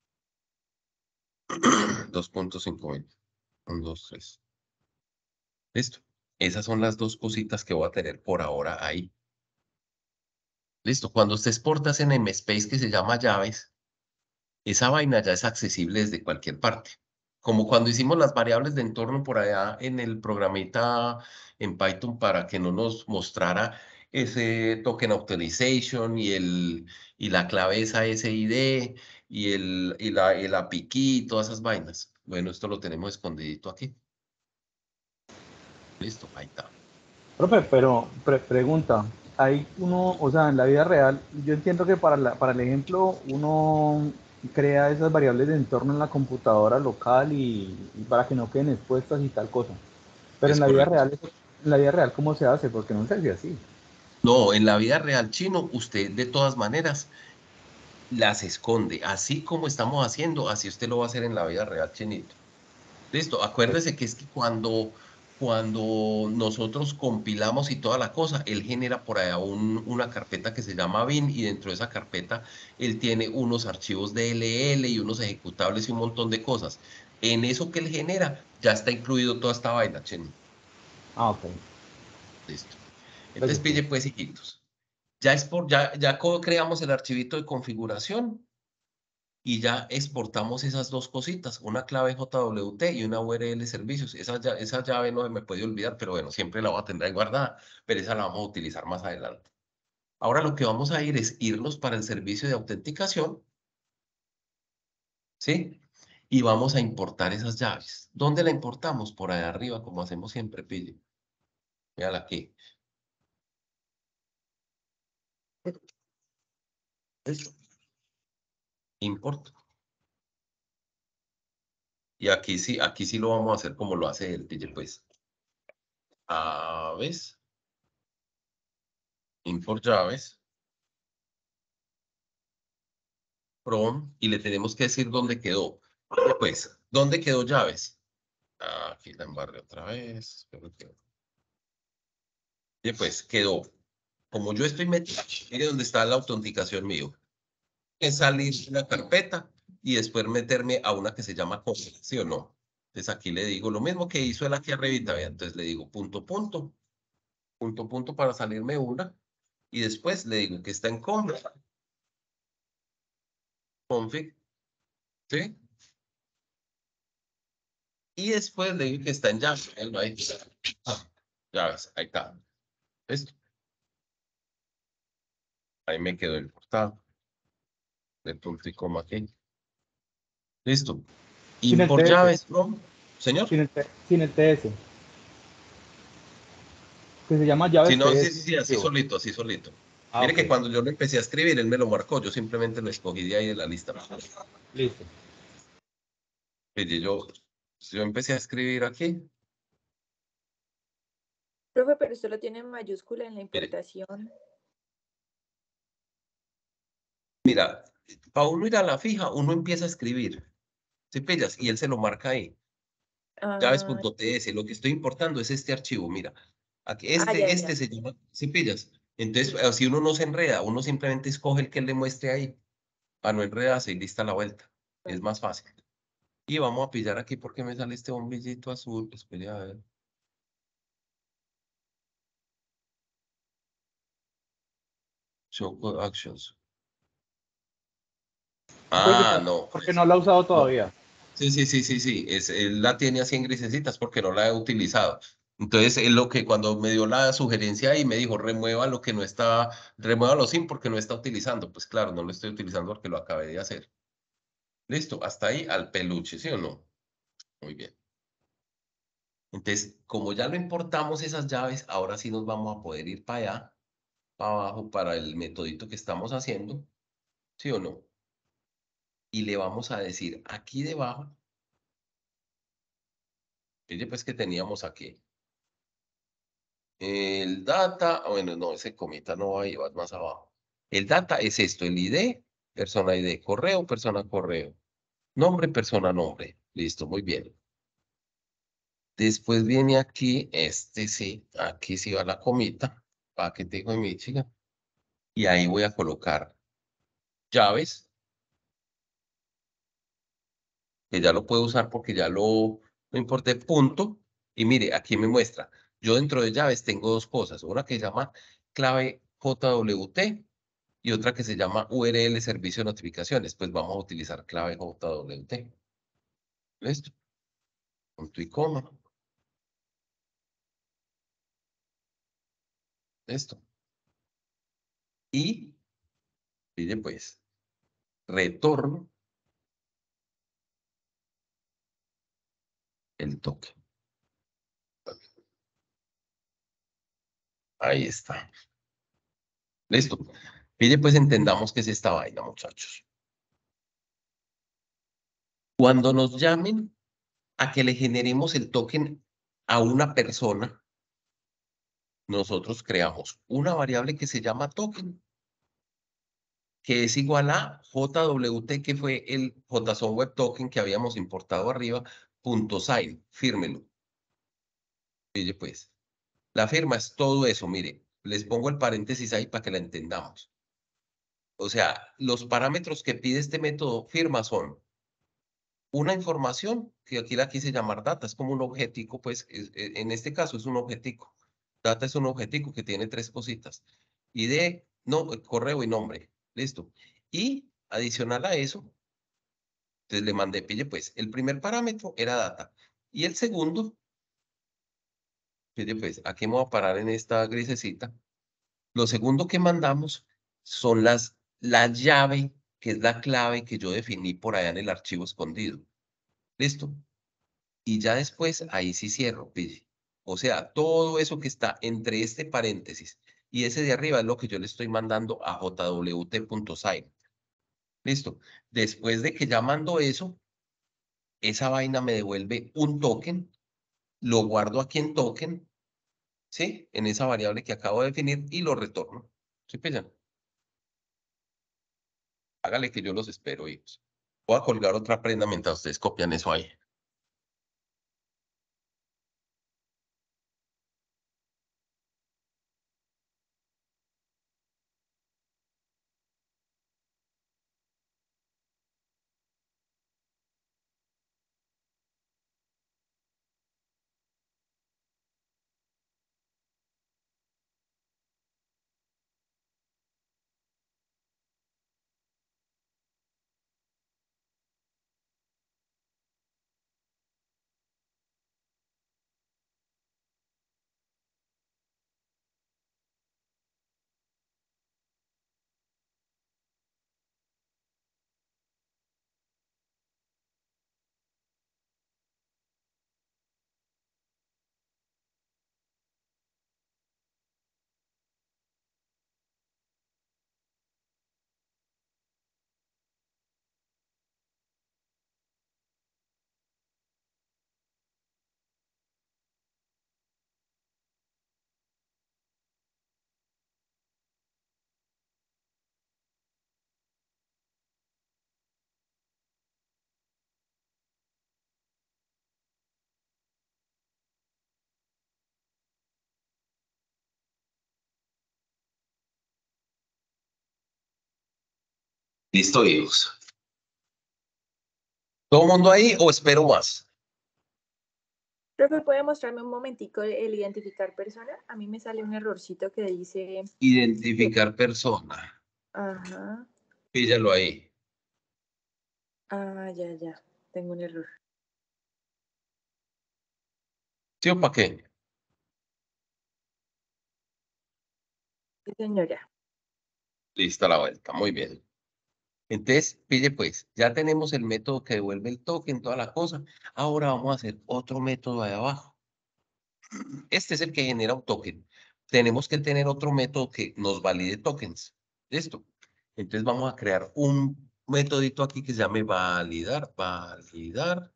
dos punto cinco mil, un, dos, tres. Listo. Esas son las dos cositas que voy a tener por ahora ahí. Listo. Cuando usted exporta ese namespace que se llama llaves, esa vaina ya es accesible desde cualquier parte. Como cuando hicimos las variables de entorno por allá en el programita en Python para que no nos mostrara ese token authorization y, el, y la clave esa S I D y, el, y, la, el A P I key y todas esas vainas. Bueno, esto lo tenemos escondidito aquí. Listo, ahí está. Profe, pero pre pregunta, hay uno, o sea, en la vida real, yo entiendo que para, la, para el ejemplo uno crea esas variables de entorno en la computadora local y, y para que no queden expuestas y tal cosa. Pero en Es la vida correcto. real, en la vida real, ¿cómo se hace? Porque no se hace así. No, en la vida real chino, usted de todas maneras las esconde, así como estamos haciendo, así usted lo va a hacer en la vida real, chinito. Listo, acuérdese que es que cuando, cuando nosotros compilamos y toda la cosa, él genera por allá un- una carpeta que se llama bin y dentro de esa carpeta él tiene unos archivos D L L y unos ejecutables y un montón de cosas. En eso que él genera ya está incluido toda esta vaina, chino. Ah, ok. Listo. Entonces Gracias, pille profe. pues, hijitos. Ya, es por, ya, ya co- creamos el archivito de configuración y ya exportamos esas dos cositas, una clave J W T y una U R L servicios. Esa, ya- esa llave no se me puede olvidar, pero bueno, siempre la voy a tener ahí guardada, pero esa la vamos a utilizar más adelante. Ahora lo que vamos a ir es irnos para el servicio de autenticación, ¿sí? Y vamos a importar esas llaves. ¿Dónde la importamos? Por ahí arriba, como hacemos siempre, pille. Véala aquí. Esto. Import. Y aquí sí, aquí sí lo vamos a hacer como lo hace el pille, pues. Aves. Import llaves. From. Y le tenemos que decir dónde quedó. Pille, pues, ¿dónde quedó llaves? Ah, aquí la embarré otra vez. Espero que... Pille, pues, quedó. Como yo estoy metido, mire dónde está la autenticación mío. Es salir de la carpeta y después meterme a una que se llama copia, ¿sí o no? Entonces aquí le digo lo mismo que hizo él aquí arribita, ¿vea? Entonces le digo punto, punto, punto, punto para salirme una. Y después le digo que está en config, config, ¿sí? Y después le digo que está en llaves. Él va ahí. Ah, llaves, ahí está. ¿Listo? Ahí me quedó el portado. De punto y coma aquí. Listo. Sin el Import T S, llaves, ¿no? Señor. sin el, T- sin el T S, que se llama Si llaves no, sí, T S. sí, sí, así Digo. solito, así solito. Ah, Mire ok, que cuando yo lo empecé a escribir, él me lo marcó, yo simplemente lo escogí de ahí de la lista. listo. Y yo, yo empecé a escribir aquí, Profe, pero usted lo tiene en mayúscula en la mire, importación. mira, para uno ir a la fija, uno empieza a escribir, ¿sí pillas? Y él se lo marca ahí, Ah, llaves.ts, lo que estoy importando es este archivo, mira, aquí, ah, ya, este, ya. este se llama, ¿sí pillas? Entonces, si uno no se enreda, uno simplemente escoge el que él le muestre ahí, para no enredarse y lista la vuelta, es más fácil. Y vamos a pillar aquí porque me sale este bombillito azul. Espere a ver. Show code actions. Profe, Ah, ¿por no. por qué no la ha usado No. todavía? Sí, sí, sí, sí, sí. Es, él la tiene así en grisecitas porque no la he utilizado. Entonces, él lo que cuando me dio la sugerencia y me dijo, remueva lo que no está, remuévalo sin porque no está utilizando. Pues claro, no lo estoy utilizando porque lo acabé de hacer. Listo, hasta ahí al peluche, ¿sí o no? Muy bien. Entonces, como ya lo importamos esas llaves, ahora sí nos vamos a poder ir para allá, para abajo, para el metodito que estamos haciendo, ¿sí o no? Y le vamos a decir aquí debajo, fíjate pues que teníamos aquí. El data, ah, bueno, no, ese comita no va ahí, va más abajo. El data es esto, el I D, persona I D, correo, persona correo, nombre, persona nombre. Listo, muy bien. Después viene aquí, este sí, aquí sí va la comita, paquete de Michigan, y ahí voy a colocar llaves, que ya lo puedo usar porque ya lo, lo importé, punto. Y mire, aquí me muestra, yo dentro de llaves tengo dos cosas, una que se llama clave J W T y otra que se llama U R L servicio de notificaciones. Pues vamos a utilizar clave J W T. ¿Listo? Punto y coma. Listo. Y, mire pues, retorno el token. Ahí está. Listo. Pille, pues entendamos que es esta vaina, muchachos. Cuando nos llamen a que le generemos el token a una persona, nosotros creamos una variable que se llama token, que es igual a J W T, que fue el JSON Web Token que habíamos importado arriba, punto sign, fírmelo. Pille, pues, la firma es todo eso, mire, les pongo el paréntesis ahí para que la entendamos. O sea, los parámetros que pide este método firma son una información, que aquí la quise llamar data, es como un objetico, pues es- e- en este caso es un objetico. Data es un objetico que tiene tres cositas. I D, no, eh, correo y nombre. Listo. Y adicional a eso, entonces le mandé, pille, pues el primer parámetro era data. Y el segundo, pille, pues aquí me voy a parar en esta grisecita. Lo segundo que mandamos son las, la llave, que es la clave que yo definí por allá en el archivo escondido. ¿Listo? Y ya después, ahí sí cierro, pille. O sea, todo eso que está entre este paréntesis Y ese de arriba es lo que yo le estoy mandando a jwt.sign. Listo. Después de que ya mando eso, esa vaina me devuelve un token, lo guardo aquí en token, ¿sí? En esa variable que acabo de definir y lo retorno. ¿Sí pillan? Hágale que yo los espero, hijos. Voy a colgar otra prenda mientras ustedes copian eso ahí. Listo, hijos. ¿Todo el mundo ahí o espero más? Profe, ¿puede mostrarme un momentico el, el identificar persona? A mí me sale un errorcito que dice... Identificar persona. Ajá. Píllalo ahí. Ah, ya, ya. Tengo un error. ¿Sí o para qué? Sí, señora. Lista la vuelta. Muy bien. Entonces, pille pues, ya tenemos el método que devuelve el token, toda la cosa. Ahora vamos a hacer otro método ahí abajo. Este es el que genera un token. Tenemos que tener otro método que nos valide tokens. ¿Listo? Entonces vamos a crear un metodito aquí que se llame validar, validar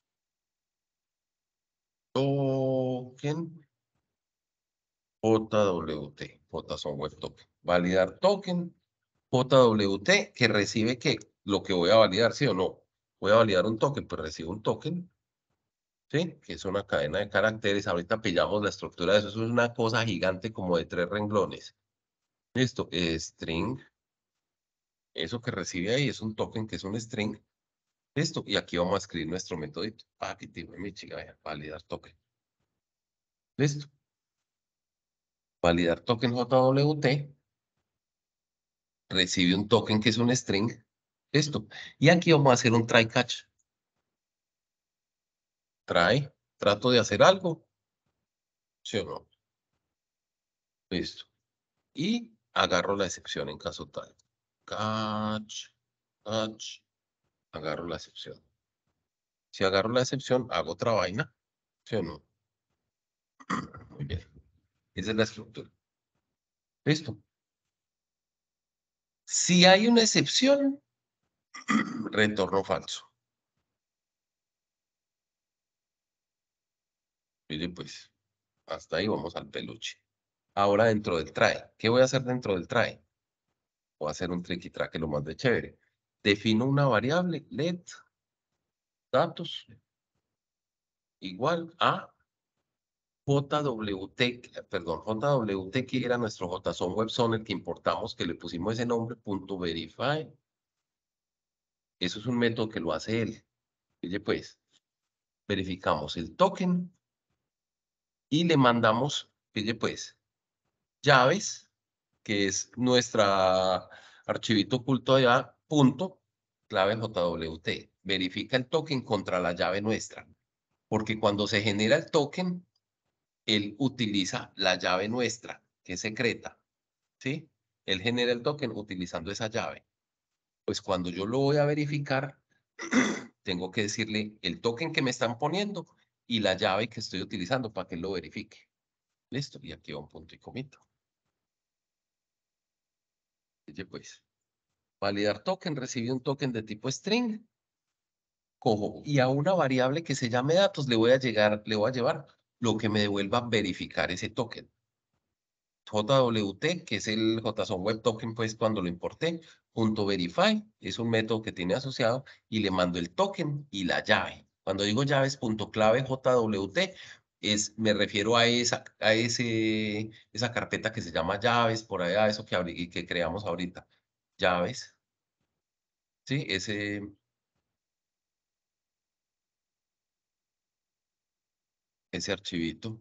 token J W T. J son web token. Validar token J W T que recibe ¿qué? Lo que voy a validar, ¿sí o no? Voy a validar un token, pues recibo un token, ¿sí? Que es una cadena de caracteres. Ahorita pillamos la estructura de eso. Eso es una cosa gigante como de tres renglones. Listo. Eh, string. Eso que recibe ahí es un token que es un string. Listo. Y aquí vamos a escribir nuestro metodito. Ah, aquí tengo mi chica, vaya, validar token. Listo. Validar token J W T. Recibe un token que es un string. Listo. Y aquí vamos a hacer un try catch. Try. Trato de hacer algo. ¿Sí o no? Listo. Y agarro la excepción en caso tal. Catch. Catch. Agarro la excepción. Si agarro la excepción, hago otra vaina. ¿Sí o no? Muy bien. Esa es la estructura. Listo. Si hay una excepción, retorno falso. Mire, pues, hasta ahí vamos al peluche. Ahora dentro del try. ¿Qué voy a hacer dentro del try? Voy a hacer un tricky track, lo más de chévere. Defino una variable, let, datos, igual a J W T, perdón, J W T que era nuestro JSON WebSonet que importamos, que le pusimos ese nombre, punto verify. Eso es un método que lo hace él. Oye, pues, verificamos el token y le mandamos, oye, pues, llaves, que es nuestra archivito oculto allá, punto, clave J W T. Verifica el token contra la llave nuestra. Porque cuando se genera el token, él utiliza la llave nuestra, que es secreta, ¿sí? Él genera el token utilizando esa llave. Pues cuando yo lo voy a verificar, tengo que decirle el token que me están poniendo y la llave que estoy utilizando para que él lo verifique. Listo, y aquí va un punto y comito. Oye, pues, validar token, recibí un token de tipo string. Cojo y a una variable que se llame datos le voy a llegar, le voy a llevar lo que me devuelva verificar ese token. J W T, que es el JSON Web Token, pues cuando lo importé, punto verify, es un método que tiene asociado y le mando el token y la llave. Cuando digo llaves punto clave J W T, es, me refiero a esa, a ese, esa carpeta que se llama llaves, por allá, eso que, abrí, que creamos ahorita. Llaves, ¿sí? Ese, ese archivito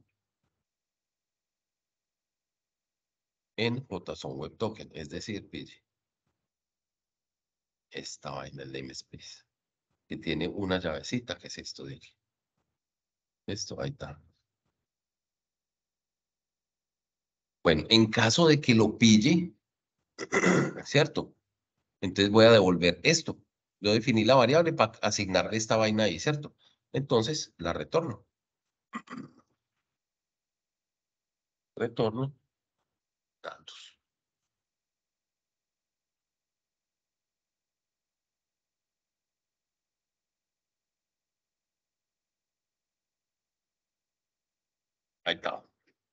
en JSON Web Token, es decir, pille, esta vaina el namespace, que tiene una llavecita, que es esto de aquí. Esto, ahí está. Bueno, en caso de que lo pille, ¿cierto? Entonces voy a devolver esto. Yo definí la variable para asignarle esta vaina ahí, ¿cierto? Entonces la retorno. Retorno datos. Ahí está.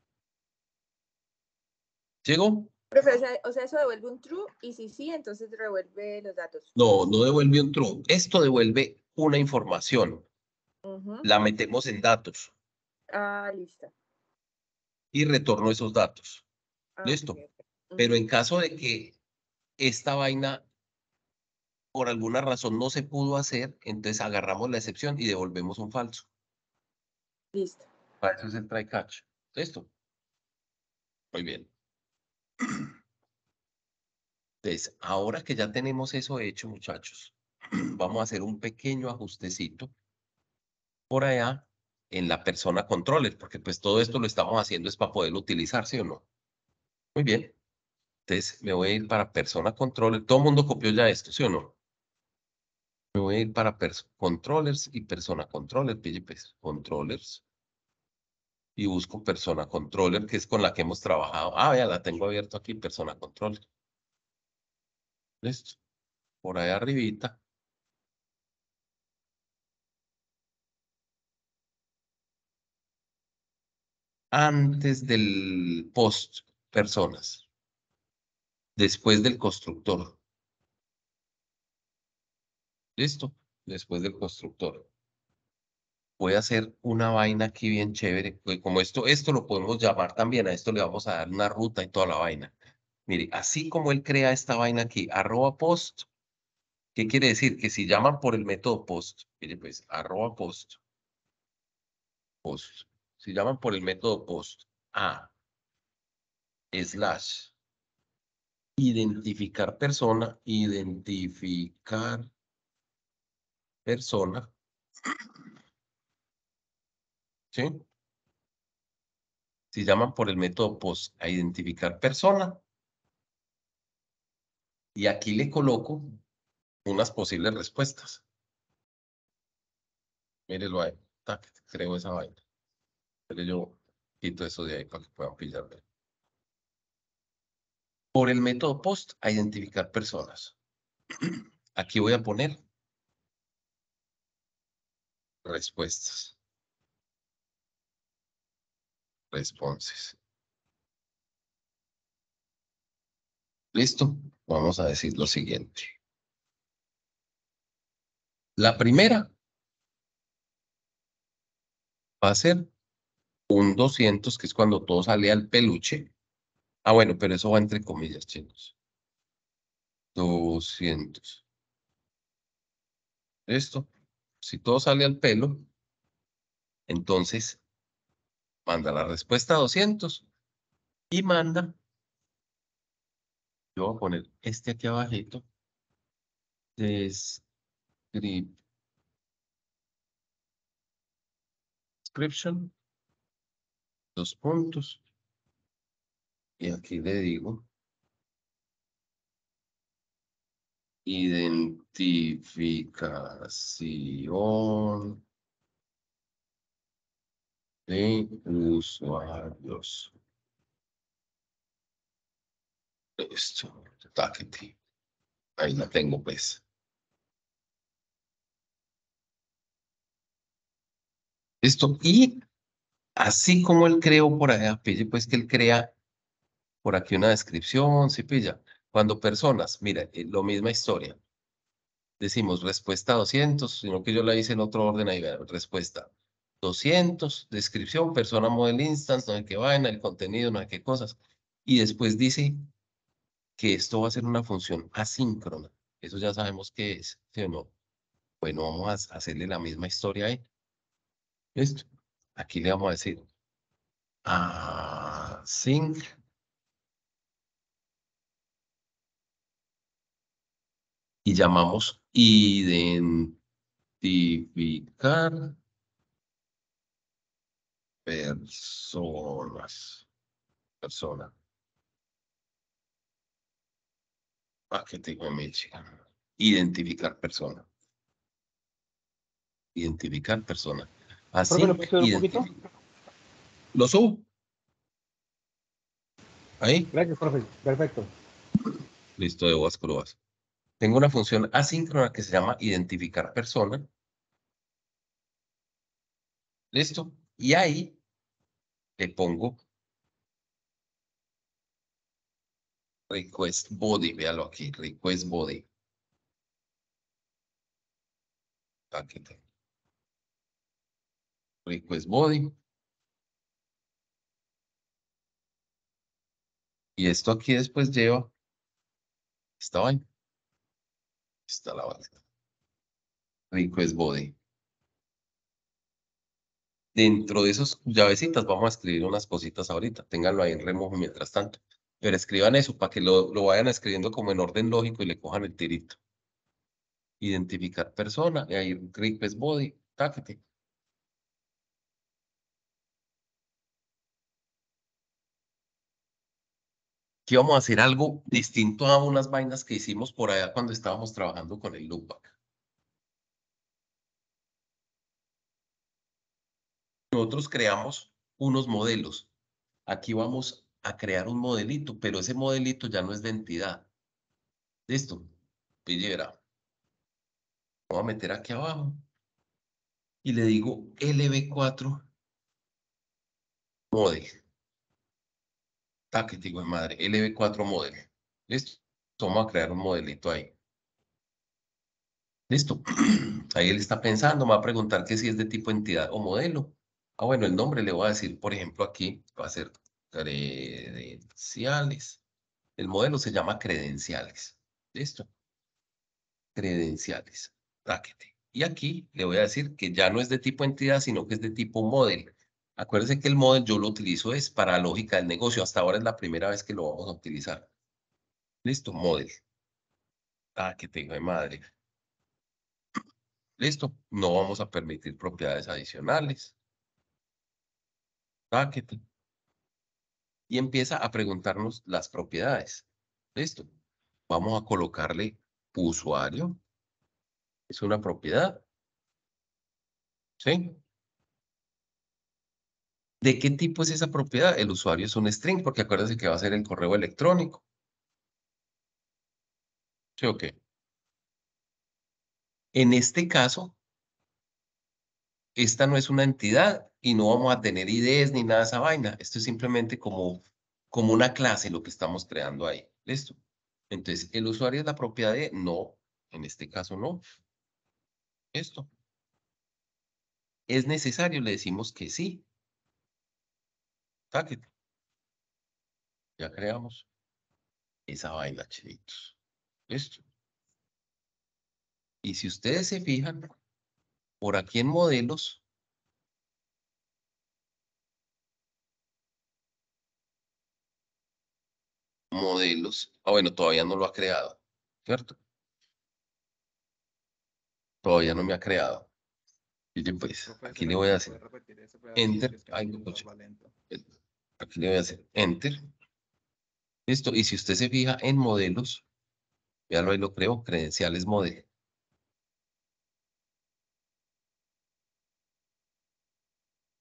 ¿Llegó? Profe, o sea, o sea, eso devuelve un true y si sí, entonces devuelve los datos. No, no devuelve un true. Esto devuelve una información. Ujú. La metemos en datos Ah, listo. y retorno esos datos. Ah, ¿Listo? ok, ok. Pero Ujú. en caso de que esta vaina por alguna razón no se pudo hacer, entonces agarramos la excepción y devolvemos un falso. Listo. Para eso es el try catch. ¿Listo? Muy bien. Entonces, ahora que ya tenemos eso hecho, muchachos, vamos a hacer un pequeño ajustecito por allá en la persona controller, porque pues todo esto lo estamos haciendo es para poderlo utilizar, ¿sí o no? Muy bien. Entonces, me voy a ir para persona controller. Todo el mundo copió ya esto, ¿sí o no? Me voy a ir para controllers y persona controller, pille pues, controllers. Y busco persona controller, que es con la que hemos trabajado. Ah, ya la tengo abierto aquí, persona controller. Listo. Por ahí arribita. Antes del post personas. Después del constructor. Listo. Después del constructor. Voy a hacer una vaina aquí bien chévere. Pues como esto, esto lo podemos llamar también. A esto le vamos a dar una ruta y toda la vaina. Mire, así como él crea esta vaina aquí, arroba post. ¿Qué quiere decir? Que si llaman por el método post, mire pues, arroba post. Post. Si llaman por el método post a slash identificar persona, identificar persona, ¿sí? Si llaman por el método post a identificar persona, y aquí le coloco unas posibles respuestas. Mírelo ahí, tac, creo esa vaina. Pero yo quito eso de ahí para que puedan pillarlo. Por el método post a identificar personas. Aquí voy a poner respuestas. Responses. ¿Listo? Vamos a decir lo siguiente. La primera va a ser un doscientos, que es cuando todo sale al peluche. Ah, bueno, pero eso va entre comillas, chicos. doscientos. ¿Listo? Si todo sale al pelo, entonces manda la respuesta a doscientos y manda. Yo voy a poner este aquí abajito. Description. Description. Dos puntos. Y aquí le digo. Identificación de usuarios. Esto, táquete. Ahí la tengo, pues. Esto, y así como él creó por allá, pille, pues que él crea por aquí una descripción, sí, pilla. Cuando personas, mira, eh, lo misma historia. Decimos respuesta doscientos, sino que yo la hice en otro orden ahí, vea, respuesta doscientos, descripción, persona, model instance, no sé qué vaina, el contenido, no sé qué cosas. Y después dice que esto va a ser una función asíncrona. Eso ya sabemos qué es, ¿sí o no? Bueno, vamos a hacerle la misma historia ahí. Listo. Aquí le vamos a decir async y llamamos identificar personas. Persona. Ah, que tengo en Michigan. Identificar persona. Identificar persona. Profe, ¿lo Async, puedes subir un poquito? identificar. Lo subo. Ahí. Gracias, profe. Perfecto. Listo, de vos pruebas. Tengo una función asíncrona que se llama identificar persona. Listo. Y ahí le pongo request body. Véalo aquí. Request body. Aquí tengo. Request body. Y esto aquí después lleva esta vaina. Está la vaina. Request body. Dentro de esos llavecitas vamos a escribir unas cositas ahorita. Ténganlo ahí en remojo mientras tanto. Pero escriban eso para que lo, lo vayan escribiendo como en orden lógico y le cojan el tirito. Identificar persona. Y ahí request body. Táquete. Aquí vamos a hacer algo distinto a unas vainas que hicimos por allá cuando estábamos trabajando con el loopback. Nosotros creamos unos modelos. Aquí vamos a crear un modelito, pero ese modelito ya no es de entidad. ¿Listo? Pille, verá. Voy a meter aquí abajo y le digo L B cuatro model. Taque, digo de madre, L B cuatro model. ¿Listo? Vamos a crear un modelito ahí. Listo. Ahí él está pensando, me va a preguntar que si es de tipo entidad o modelo. Ah, bueno, el nombre le voy a decir, por ejemplo, aquí va a ser credenciales. El modelo se llama credenciales. ¿Listo? Credenciales. Táquete. Y aquí le voy a decir que ya no es de tipo entidad, sino que es de tipo model. Acuérdense que el model yo lo utilizo es para lógica del negocio. Hasta ahora es la primera vez que lo vamos a utilizar. Listo, model. Ah, que tengo de madre. Listo. No vamos a permitir propiedades adicionales. Táquete. Y empieza a preguntarnos las propiedades. Listo. Vamos a colocarle usuario. Es una propiedad. ¿Sí? ¿De qué tipo es esa propiedad? El usuario es un string, porque acuérdense que va a ser el correo electrónico. ¿Sí o qué? En este caso, esta no es una entidad y no vamos a tener I Ds ni nada de esa vaina. Esto es simplemente como, como una clase lo que estamos creando ahí. ¿Listo? Entonces, ¿el usuario es la propiedad de? No, en este caso no. Esto. ¿Es necesario? Le decimos que sí. Táquete. Ya creamos esa vaina, chinitos. ¿Listo? Y si ustedes se fijan, por aquí en modelos, modelos, ah, bueno, todavía no lo ha creado, ¿cierto? Todavía no me ha creado. Y yo, pues, Profesor, aquí le voy a ¿me hacer puede repetir ese pedacito? Enter. Que es que Ay, mi no, computador pucha. va lento. Aquí le voy a hacer Enter. Listo. Y si usted se fija en modelos, véalo ahí lo creo, credenciales modelo. Profe, ¿me puede dejar ver el terminal, porfa, grandecito, para seguir el paso a paso? Gracias.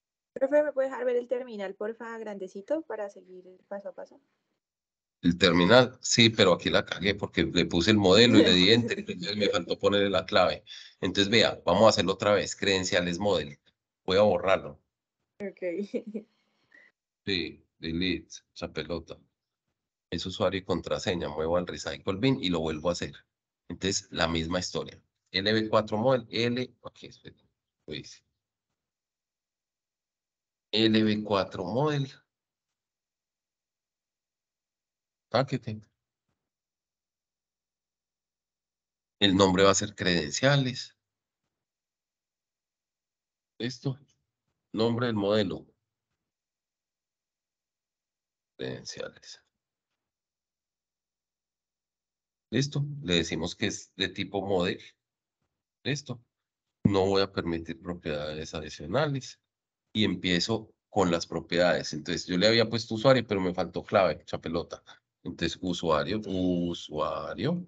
Listo. Ahí le voy a decir Enter. Listo. Y si usted se fija en modelos, véalo ahí lo creo, credenciales modelo. Profe, ¿me puede dejar ver el terminal, porfa, grandecito, para seguir el paso a paso? El terminal, sí, pero aquí la cagué porque le puse el modelo y le di enter, entonces me faltó ponerle la clave. Entonces, vea, vamos a hacerlo otra vez. Credenciales model. Voy a borrarlo. Ok. Sí, delete, esa pelota. Es usuario y contraseña. Muevo al recycle bin y lo vuelvo a hacer. Entonces, la misma historia. L B cuatro model, L, ok, espera, lo hice. L B cuatro model. Paquete. El nombre va a ser credenciales. Esto. Nombre del modelo. Credenciales. Listo. Le decimos que es de tipo model. Listo. No voy a permitir propiedades adicionales. Y empiezo con las propiedades. Entonces, yo le había puesto usuario, pero me faltó clave, mucha pelota. Entonces, usuario, usuario.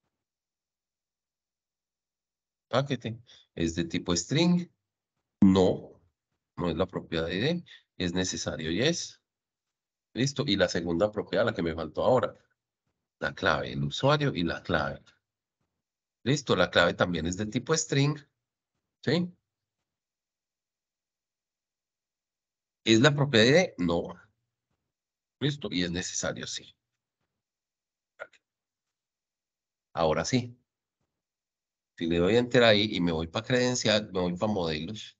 Paquete. Es de tipo string. No, no es la propiedad I D. Es necesario yes. Listo. Y la segunda propiedad, la que me faltó ahora. La clave, el usuario y la clave. Listo, la clave también es de tipo string. ¿Sí? ¿Es la propiedad I D? No. Listo, y es necesario, sí. Ahora sí. Si le doy enter ahí y me voy para credencial, me voy para modelos.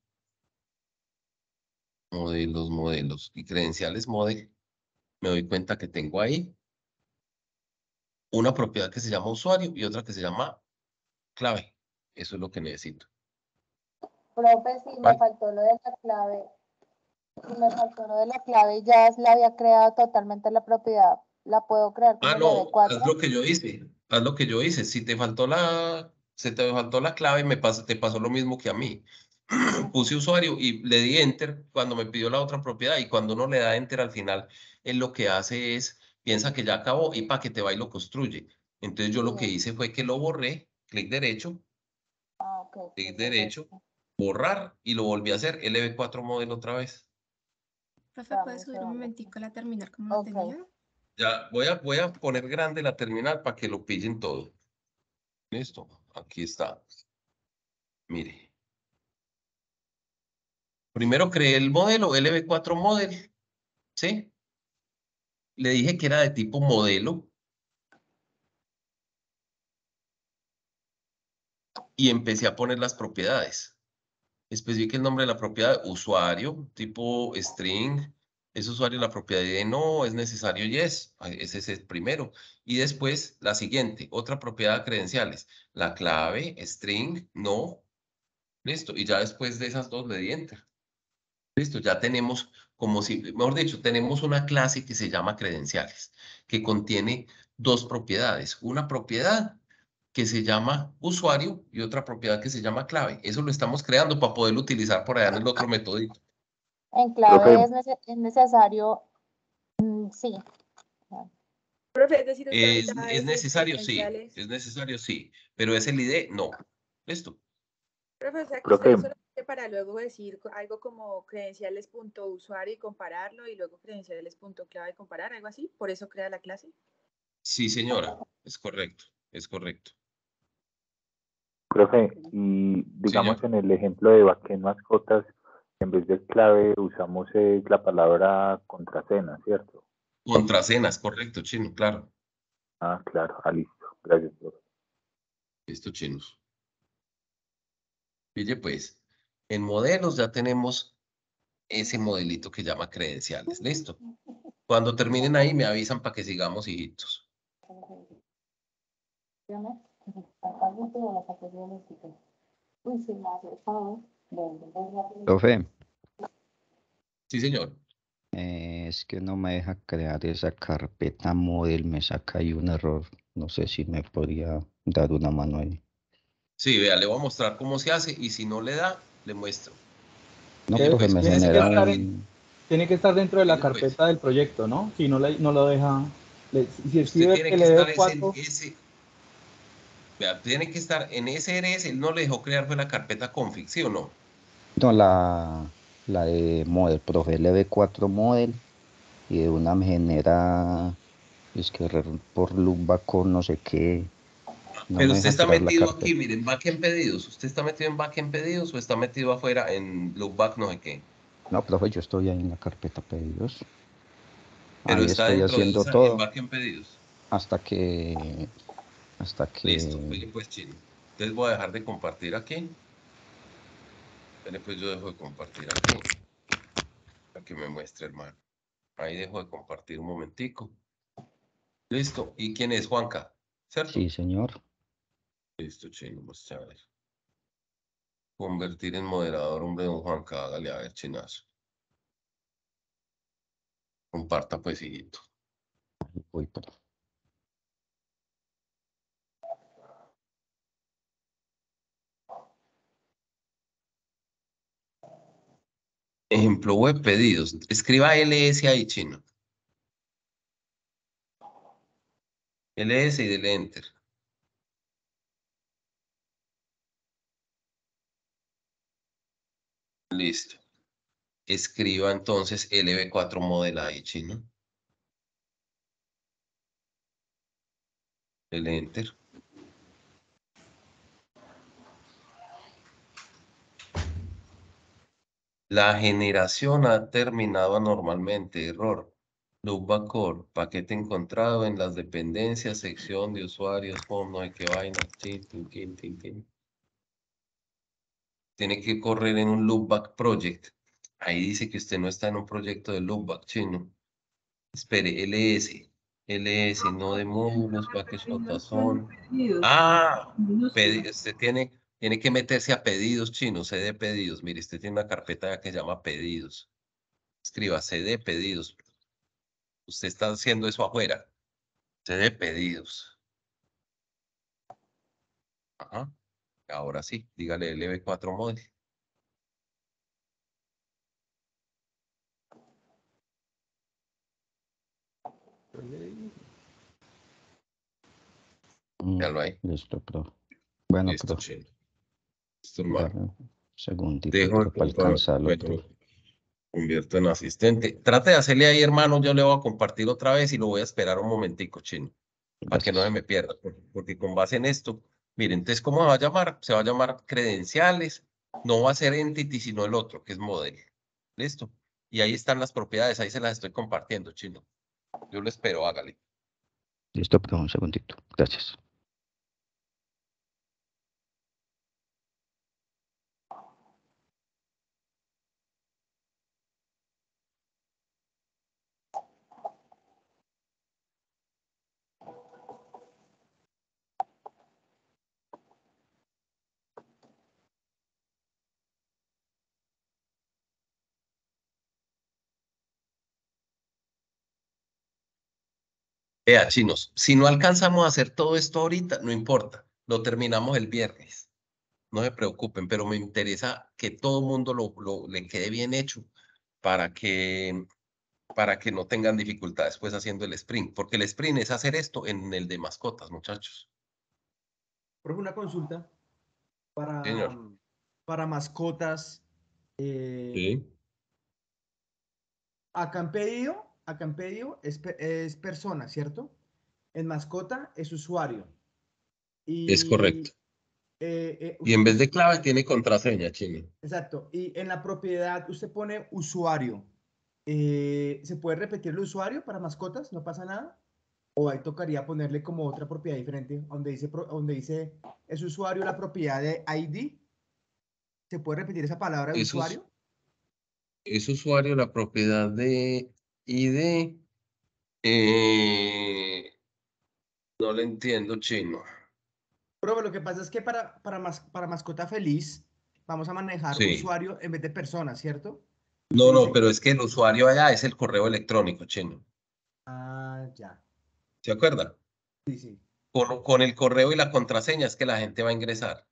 Modelos, modelos. Y credenciales model. Me doy cuenta que tengo ahí una propiedad que se llama usuario y otra que se llama clave. Eso es lo que necesito. Profe, si me ¿Vale? faltó lo de la clave, si me faltó lo de la clave, ya la había creado totalmente la propiedad, la puedo crear con Ah, el no, L B cuatro. haz lo que yo hice. Haz lo que yo hice. Si te faltó la, se te faltó la clave, me pasa, te pasó lo mismo que a mí. Puse usuario y le di enter cuando me pidió la otra propiedad y cuando uno le da enter al final, él lo que hace es, piensa que ya acabó y para que te va y lo construye. Entonces yo lo que Sí. hice fue que lo borré, clic derecho, Ah, ok, clic sí, derecho, perfecto. borrar y lo volví a hacer, L B cuatro modelo otra vez. Profe, Dame ¿puedes un subir un segundo. momentico la terminal como lo Ok. tenía? Ya voy a, voy a poner grande la terminal para que lo pillen todo. Listo, aquí está. Mire. Primero creé el modelo L B cuatro model, ¿sí? Le dije que era de tipo modelo. Y empecé a poner las propiedades. Especifique el nombre de la propiedad, usuario, tipo string. ¿Es usuario la propiedad de no? ¿Es necesario? Yes. Ah, ese es el primero. Y después la siguiente, otra propiedad credenciales. La clave, string, no. Listo. Y ya después de esas dos le di enter. Listo. Ya tenemos como si, mejor dicho, tenemos una clase que se llama credenciales, que contiene dos propiedades. Una propiedad que se llama usuario y otra propiedad que se llama clave. Eso lo estamos creando para poderlo utilizar por allá en el otro metodito. En clave Profe. es, nece- es necesario, mm, sí. Profe, es decir, usted ¿Es, ahorita va a es decir necesario? Sí. credenciales. Es necesario, sí. Pero es el I D, no. Listo. Profe, o sea que Profe. usted solamente para luego decir co- algo como credenciales.usuario y compararlo y luego credenciales.clave y comparar, algo así. Por eso crea la clase. Sí, señora. Es correcto. Es correcto. Profe, y digamos Señor. en el ejemplo de backend mascotas, en vez de clave usamos eh, la palabra contraseña, ¿cierto? Contraseñas, correcto, chino, claro. Ah, claro, ah, listo. Gracias, profe. Listo, chinos. Pille, pues, en modelos ya tenemos ese modelito que llama credenciales. Listo. Cuando terminen ahí, me avisan para que sigamos, hijitos. Profe, Sí, señor. eh, es que no me deja crear esa carpeta model, me saca ahí un error. No sé si me podría dar una mano ahí. Sí, vea, le voy a mostrar cómo se hace y si no le da, le muestro. No, Pille, profe, pues, me usted Tiene se que genera estar carga en, el... un... tiene que estar dentro de la Pille, pues, carpeta del proyecto, ¿no? Si no, la, no lo deja. le- si usted escribe tiene que estar ese, L B cuatro, ese... Vea, tiene que estar en S R S, él no le dejó crear fue la carpeta config, ¿sí o no? No, la, la de model, profe, L B cuatro model, y de una me genera Es que error por loopback con no sé qué. No Pero me usted deja está crear la metido carpeta. aquí, miren, back en pedidos. ¿Usted está metido en back en pedidos o está metido afuera en loopback no sé qué? No, profe, yo estoy ahí en la carpeta pedidos. Pero Ahí está estoy dentro de haciendo esa, en todo back en pedidos. hasta que hasta Listo, que oye, pues chino. Entonces voy a dejar de compartir aquí. Espere, pues yo dejo de compartir aquí. Para que me muestre, hermano. Ahí dejo de compartir un momentico. Listo. ¿Y quién es? Juanca, ¿cierto? sí, señor. Listo, chino, pues chévere. Convertir en moderador, hombre, don Juanca, hágale a ver, chinazo. Comparta, pues, hijito. Voy, profe. Ejemplo web pedidos. Escriba L S ahí, chino. L S y dele enter. Listo. Escriba entonces L B cuatro model ahí, chino. Dele enter. La generación ha terminado anormalmente. Error. Loopback core. Paquete encontrado en las dependencias, sección de usuarios, home, no hay que vaina. Tin, tin, tin, tin, tin. Tiene que correr en un loopback project. Ahí dice que usted no está en un proyecto de loopback, chino. Espere, L S. L S, no de módulos, package JSON. Ah, pedi- usted tiene, tiene que meterse a pedidos, chino, C D pedidos. Mire, usted tiene una carpeta que se llama pedidos. Escriba C D pedidos. Usted está haciendo eso afuera. C D pedidos. Ajá. Ahora sí, dígale L B cuatro model. Mm, Míralo ahí. listo, profe. Bueno, Listo, profe. chino. Listo, hermano. Dame un segundito, Dejo de profe, para compartir. alcanzarlo, Bueno, profe. convierto en asistente. Trate de hacerle ahí, hermano. Yo le voy a compartir otra vez y lo voy a esperar un momentico, chino, para que no se Gracias. me pierda. por- Porque con base en esto, miren, entonces, ¿cómo se va a llamar? Se va a llamar credenciales. No va a ser entity, sino el otro, que es model. Listo. Y ahí están las propiedades. Ahí se las estoy compartiendo, chino. Yo lo espero, hágale. Listo, profe, un segundito. Gracias. Vea, chinos, si no alcanzamos a hacer todo esto ahorita, no importa. Lo terminamos el viernes. No se preocupen, pero me interesa que todo el mundo lo, lo, le quede bien hecho para que, para que no tengan dificultades pues haciendo el sprint, porque el sprint es hacer esto en el de mascotas, muchachos. Profe, una consulta para, Señor. para mascotas. eh, Sí. Acá en pedido, acá en pedido es, pe- es persona, ¿cierto? En mascota es usuario. Es Y correcto. eh, eh, Y usted en vez pone, de clave tiene contraseña, chino. exacto, y en la propiedad usted pone usuario. Eh, ¿se puede repetir el usuario para mascotas? ¿No pasa nada? O ahí tocaría ponerle como otra propiedad diferente, donde dice, pro- donde dice es usuario la propiedad de I D. ¿Se puede repetir esa palabra de Eso es, usuario? es usuario la propiedad de I D. Eh, no le entiendo, chino. Profe, lo que pasa es que para, para, mas- para mascota feliz vamos a manejar Sí. usuario en vez de persona, ¿cierto? Usted No, no, dice, pero es que el usuario allá es el correo electrónico, chino. ah, ya, ¿Se acuerda? sí, sí. Con, con el correo y la contraseña es que la gente va a ingresar.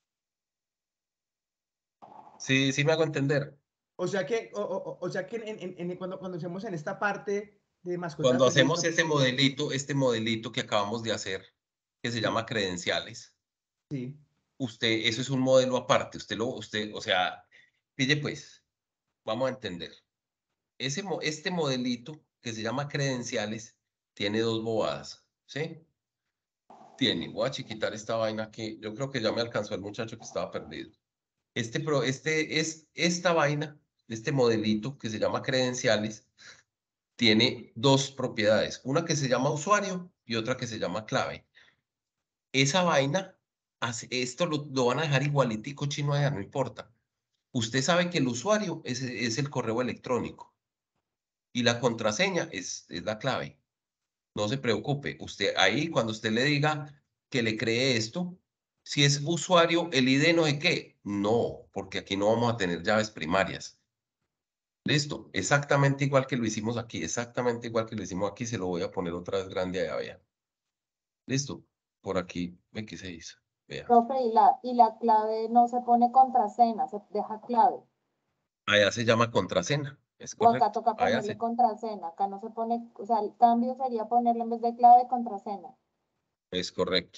Sí, sí me hago entender. O sea que, o, o- o sea que en, en- en- cuando, cuando hacemos en esta parte de mascota Cuando feliz, hacemos no, ese modelito, este modelito que acabamos de hacer, que se sí, llama credenciales, sí, usted, eso es un modelo aparte. Usted lo, usted, o sea, pille pues, vamos a entender. Ese, mo- este modelito que se llama credenciales tiene dos bobadas, ¿sí? Tiene, voy a chiquitar esta vaina aquí. Yo creo que ya me alcanzó el muchacho que estaba perdido. Este, pro, este es esta vaina, este modelito que se llama credenciales, tiene dos propiedades, una que se llama usuario y otra que se llama clave. Esa vaina, hace, esto lo, lo van a dejar igualitico chino allá, no importa. Usted sabe que el usuario es, es el correo electrónico y la contraseña es, es la clave. No se preocupe, usted ahí cuando usted le diga que le cree esto, si es usuario, el I D no es qué, no, porque aquí no vamos a tener llaves primarias. Listo, exactamente igual que lo hicimos aquí, exactamente igual que lo hicimos aquí, se lo voy a poner otra vez grande allá, vea. Listo, por aquí, ve qué se hizo, vea. Profe, y la, y la clave no se pone contraseña, se deja clave. Allá se llama contraseña, es O acá correcto. toca Allá ponerle se... contraseña, acá no se pone, o sea, el cambio sería ponerle en vez de clave contraseña. Es correcto.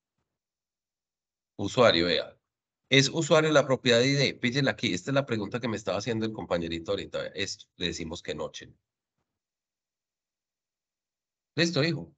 Usuario, vea. Es usuario la propiedad de I D. Píllela aquí. Esta es la pregunta que me estaba haciendo el compañerito ahorita. Vea. Esto, le decimos que no, chino. Listo, hijo.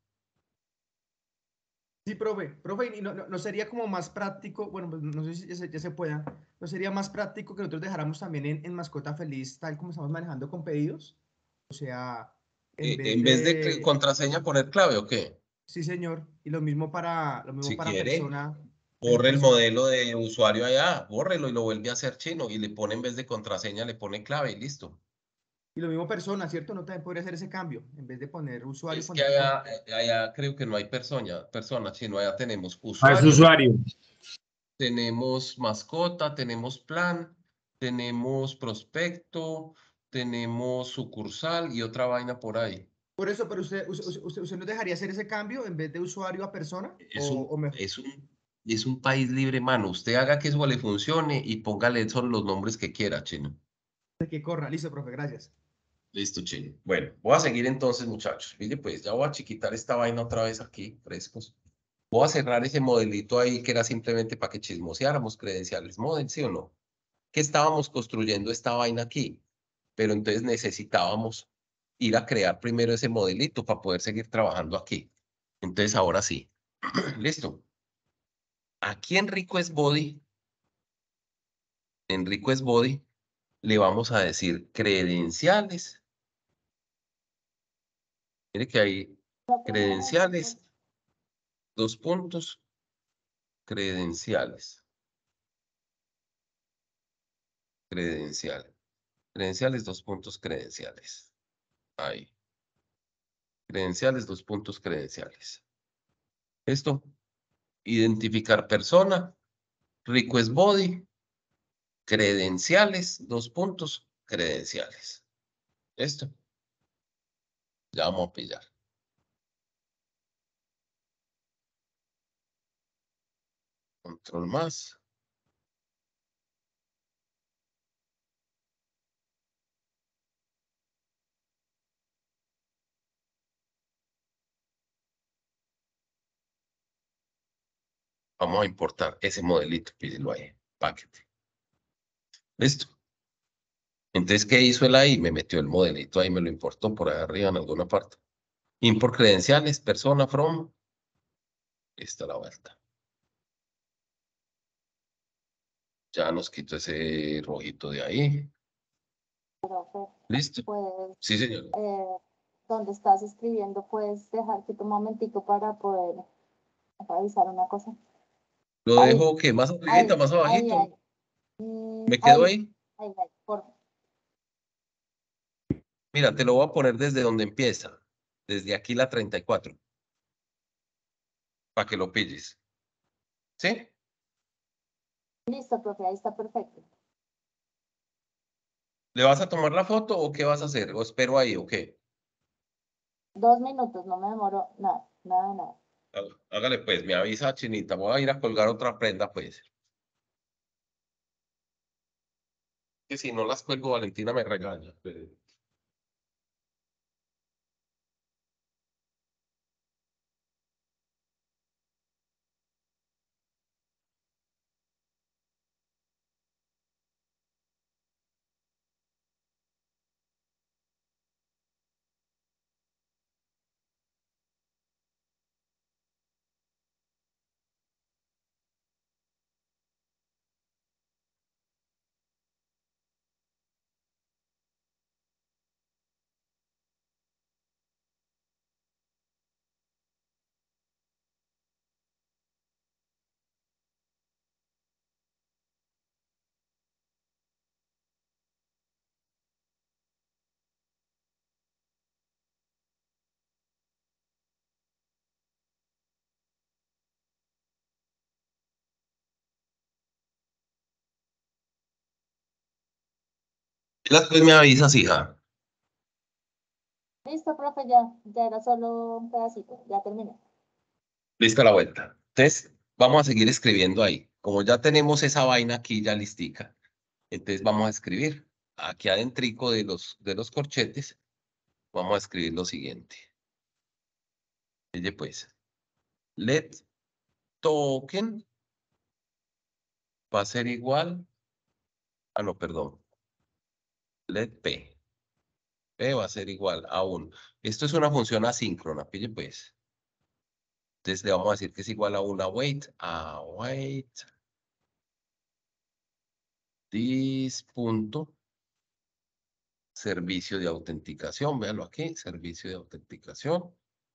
Sí, profe, profe, ¿y no, no, no sería como más práctico, bueno, pues no sé si ya se, ya se pueda, no sería más práctico que nosotros dejáramos también en, en Mascota Feliz, tal como estamos manejando con pedidos? O sea, en Eh, vez en vez de cl- de, contraseña, poner clave, ¿o qué? sí, señor, y lo mismo para, lo mismo Si para quiere, persona, en borre el persona. modelo de usuario allá, bórrelo y lo vuelve a hacer chino. Y le pone en vez de contraseña, le pone clave y listo. Y lo mismo persona, ¿cierto? No también podría hacer ese cambio, en vez de poner usuario, Es que poner por. allá, eh, allá creo que no hay persona, persona chino. Allá tenemos Ah, es usuario, usuario. tenemos mascota, tenemos plan, tenemos prospecto, tenemos sucursal y otra vaina por ahí. Por eso, pero usted, usted, usted, usted nos dejaría hacer ese cambio en vez de usuario a persona, Es o, un, o mejor. es un, es un país libre, mano. Usted haga que eso le funcione y póngale solo los nombres que quiera, chino. De que corra. Listo, profe, gracias. Listo, chino. Bueno, voy a seguir entonces, muchachos. Mire, pues ya voy a chiquitar esta vaina otra vez aquí, frescos. Voy a cerrar ese modelito ahí que era simplemente para que chismoseáramos credenciales model, ¿sí o no? Que estábamos construyendo esta vaina aquí, pero entonces necesitábamos ir a crear primero ese modelito para poder seguir trabajando aquí. Entonces ahora sí. Listo. Aquí en Request Body, en Request Body, le vamos a decir credenciales. Mire que hay credenciales, dos puntos, credenciales. Credenciales. Credenciales, dos puntos, credenciales. Ahí. Credenciales, dos puntos, credenciales. Esto. Identificar persona. Request Body. Credenciales, dos puntos, credenciales. Esto. Ya vamos a pillar. Control más. Vamos a importar ese modelito, pídelo ahí. Paquete. Listo. Entonces, ¿qué hizo él ahí? Me metió el modelito ahí, me lo importó por ahí arriba en alguna parte. Import credenciales, persona, from. Esta la vuelta. Ya nos quitó ese rojito de ahí. Profe, Listo. puedes, Sí, señor. eh, donde estás escribiendo, puedes dejar que un momentico para poder revisar una cosa. Lo Ahí, dejo que más ahí, arribita, más ahí, ahí. abajito. Mm, ¿Me quedo ahí, ahí? ahí, ahí, por favor. Mira, te lo voy a poner desde donde empieza. Desde aquí la treinta y cuatro. Para que lo pilles. ¿Sí? Listo, profe, ahí está perfecto. ¿Le vas a tomar la foto o qué vas a hacer? ¿O espero ahí o qué? Dos minutos, no me demoro nada, nada, nada. Há- Hágale pues, me avisa, Chinita. Voy a ir a colgar otra prenda, pues. Que si no las cuelgo, Valentina me regaña. Después me avisas, hija. Listo, profe, ya, ya era solo un pedacito, ya terminé. Lista la vuelta. Entonces, vamos a seguir escribiendo ahí. Como ya tenemos esa vaina aquí ya listica, entonces vamos a escribir aquí adentrico de los, de los corchetes, vamos a escribir lo siguiente. Oye, pues, let token va a ser igual, ah, no, perdón, let p. P va a ser igual a uno. Esto es una función asíncrona, pille pues. Entonces le vamos a decir que es igual a una await, await, this punto, servicio de autenticación, véalo aquí, servicio de autenticación,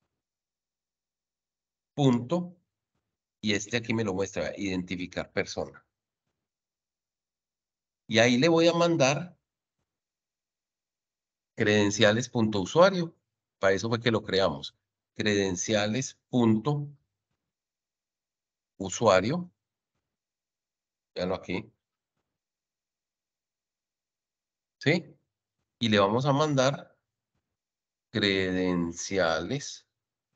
punto, y este aquí me lo muestra, identificar persona. Y ahí le voy a mandar credenciales.usuario, para eso fue que lo creamos, credenciales.usuario, véalo aquí, ¿sí? Y le vamos a mandar credenciales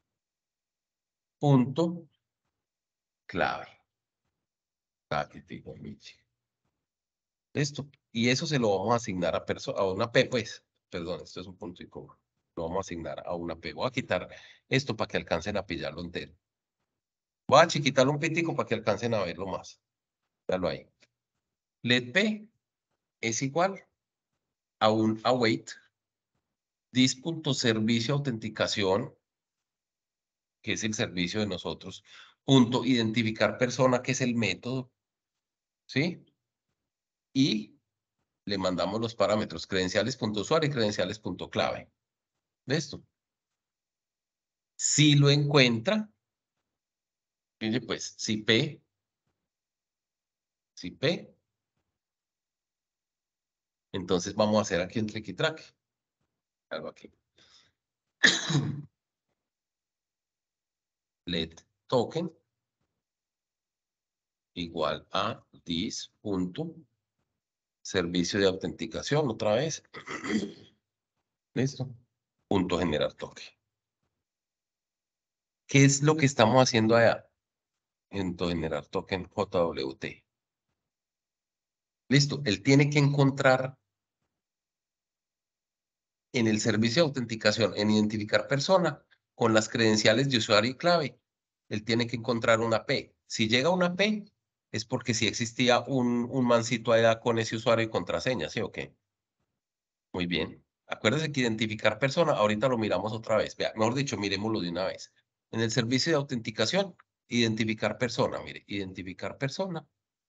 punto clave. Aquí te digo, Michi. Listo. Y eso se lo vamos a asignar a, a una P, pues. Perdón, esto es un punto y coma. Lo vamos a asignar a una P. Voy a quitar esto para que alcancen a pillarlo entero. Voy a chiquitarlo un pitico para que alcancen a verlo más. Dalo ahí. Let P es igual a un await dis.servicio autenticación, que es el servicio de nosotros, punto identificar persona, que es el método, ¿sí? Y le mandamos los parámetros credenciales.usuario y credenciales.clave. ¿Listo? Si lo encuentra, fíjense pues, si P, si P, entonces vamos a hacer aquí un tricky track. Algo aquí. Let token igual a this punto servicio de autenticación otra vez. Listo. Punto generar token. ¿Qué es lo que estamos haciendo allá? Punto generar token J W T. Listo. Él tiene que encontrar en el servicio de autenticación, en identificar persona, con las credenciales de usuario y clave, él tiene que encontrar una P. Si llega una P, es porque sí existía un, un mancito allá con ese usuario y contraseña, ¿sí o qué? Muy bien. Acuérdese que identificar persona, ahorita lo miramos otra vez. Vea, mejor dicho, miremoslo de una vez. En el servicio de autenticación, identificar persona, mire, identificar persona.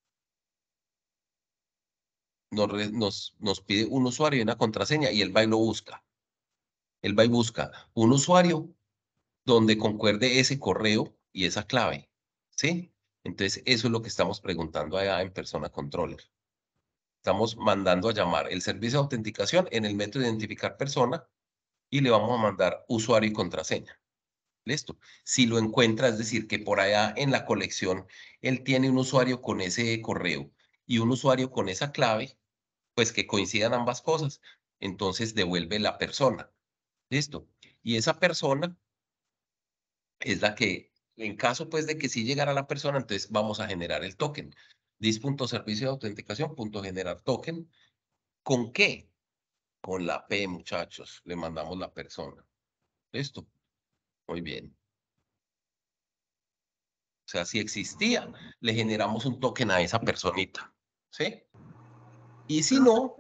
Nos, nos, nos pide un usuario y una contraseña y él va y lo busca. Él va y busca un usuario donde concuerde ese correo y esa clave, ¿sí? Entonces, eso es lo que estamos preguntando allá en Persona Controller. Estamos mandando a llamar el servicio de autenticación en el método de identificar persona y le vamos a mandar usuario y contraseña. ¿Listo? Si lo encuentra, es decir, que por allá en la colección él tiene un usuario con ese correo y un usuario con esa clave, pues que coincidan ambas cosas, entonces devuelve la persona. ¿Listo? Y esa persona es la que, en caso pues de que sí llegara la persona, entonces vamos a generar el token. Dis.servicio de autenticación, punto generar token. ¿Con qué? Con la P, muchachos. Le mandamos la persona. ¿Listo? Muy bien. O sea, si existía, le generamos un token a esa personita. ¿Sí? Y si no...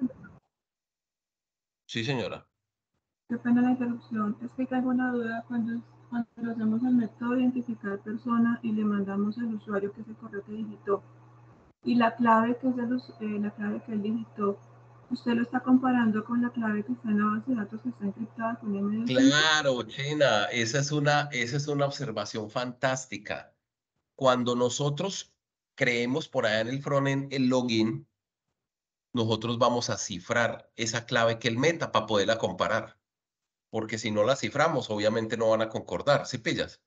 Sí, señora. Qué pena la interrupción. Es que tengo una duda cuando, cuando hacemos el método de identificar persona y le mandamos al usuario que ese correo que digitó y la clave que es de los, eh, la clave que él digitó, ¿usted lo está comparando con la clave que está en la base de datos que está encriptada con M D cinco? Claro, Chena, esa es una, esa es una observación fantástica. Cuando nosotros creemos por allá en el frontend el login, nosotros vamos a cifrar esa clave que él meta para poderla comparar. Porque si no la ciframos, obviamente no van a concordar, ¿sí pillas?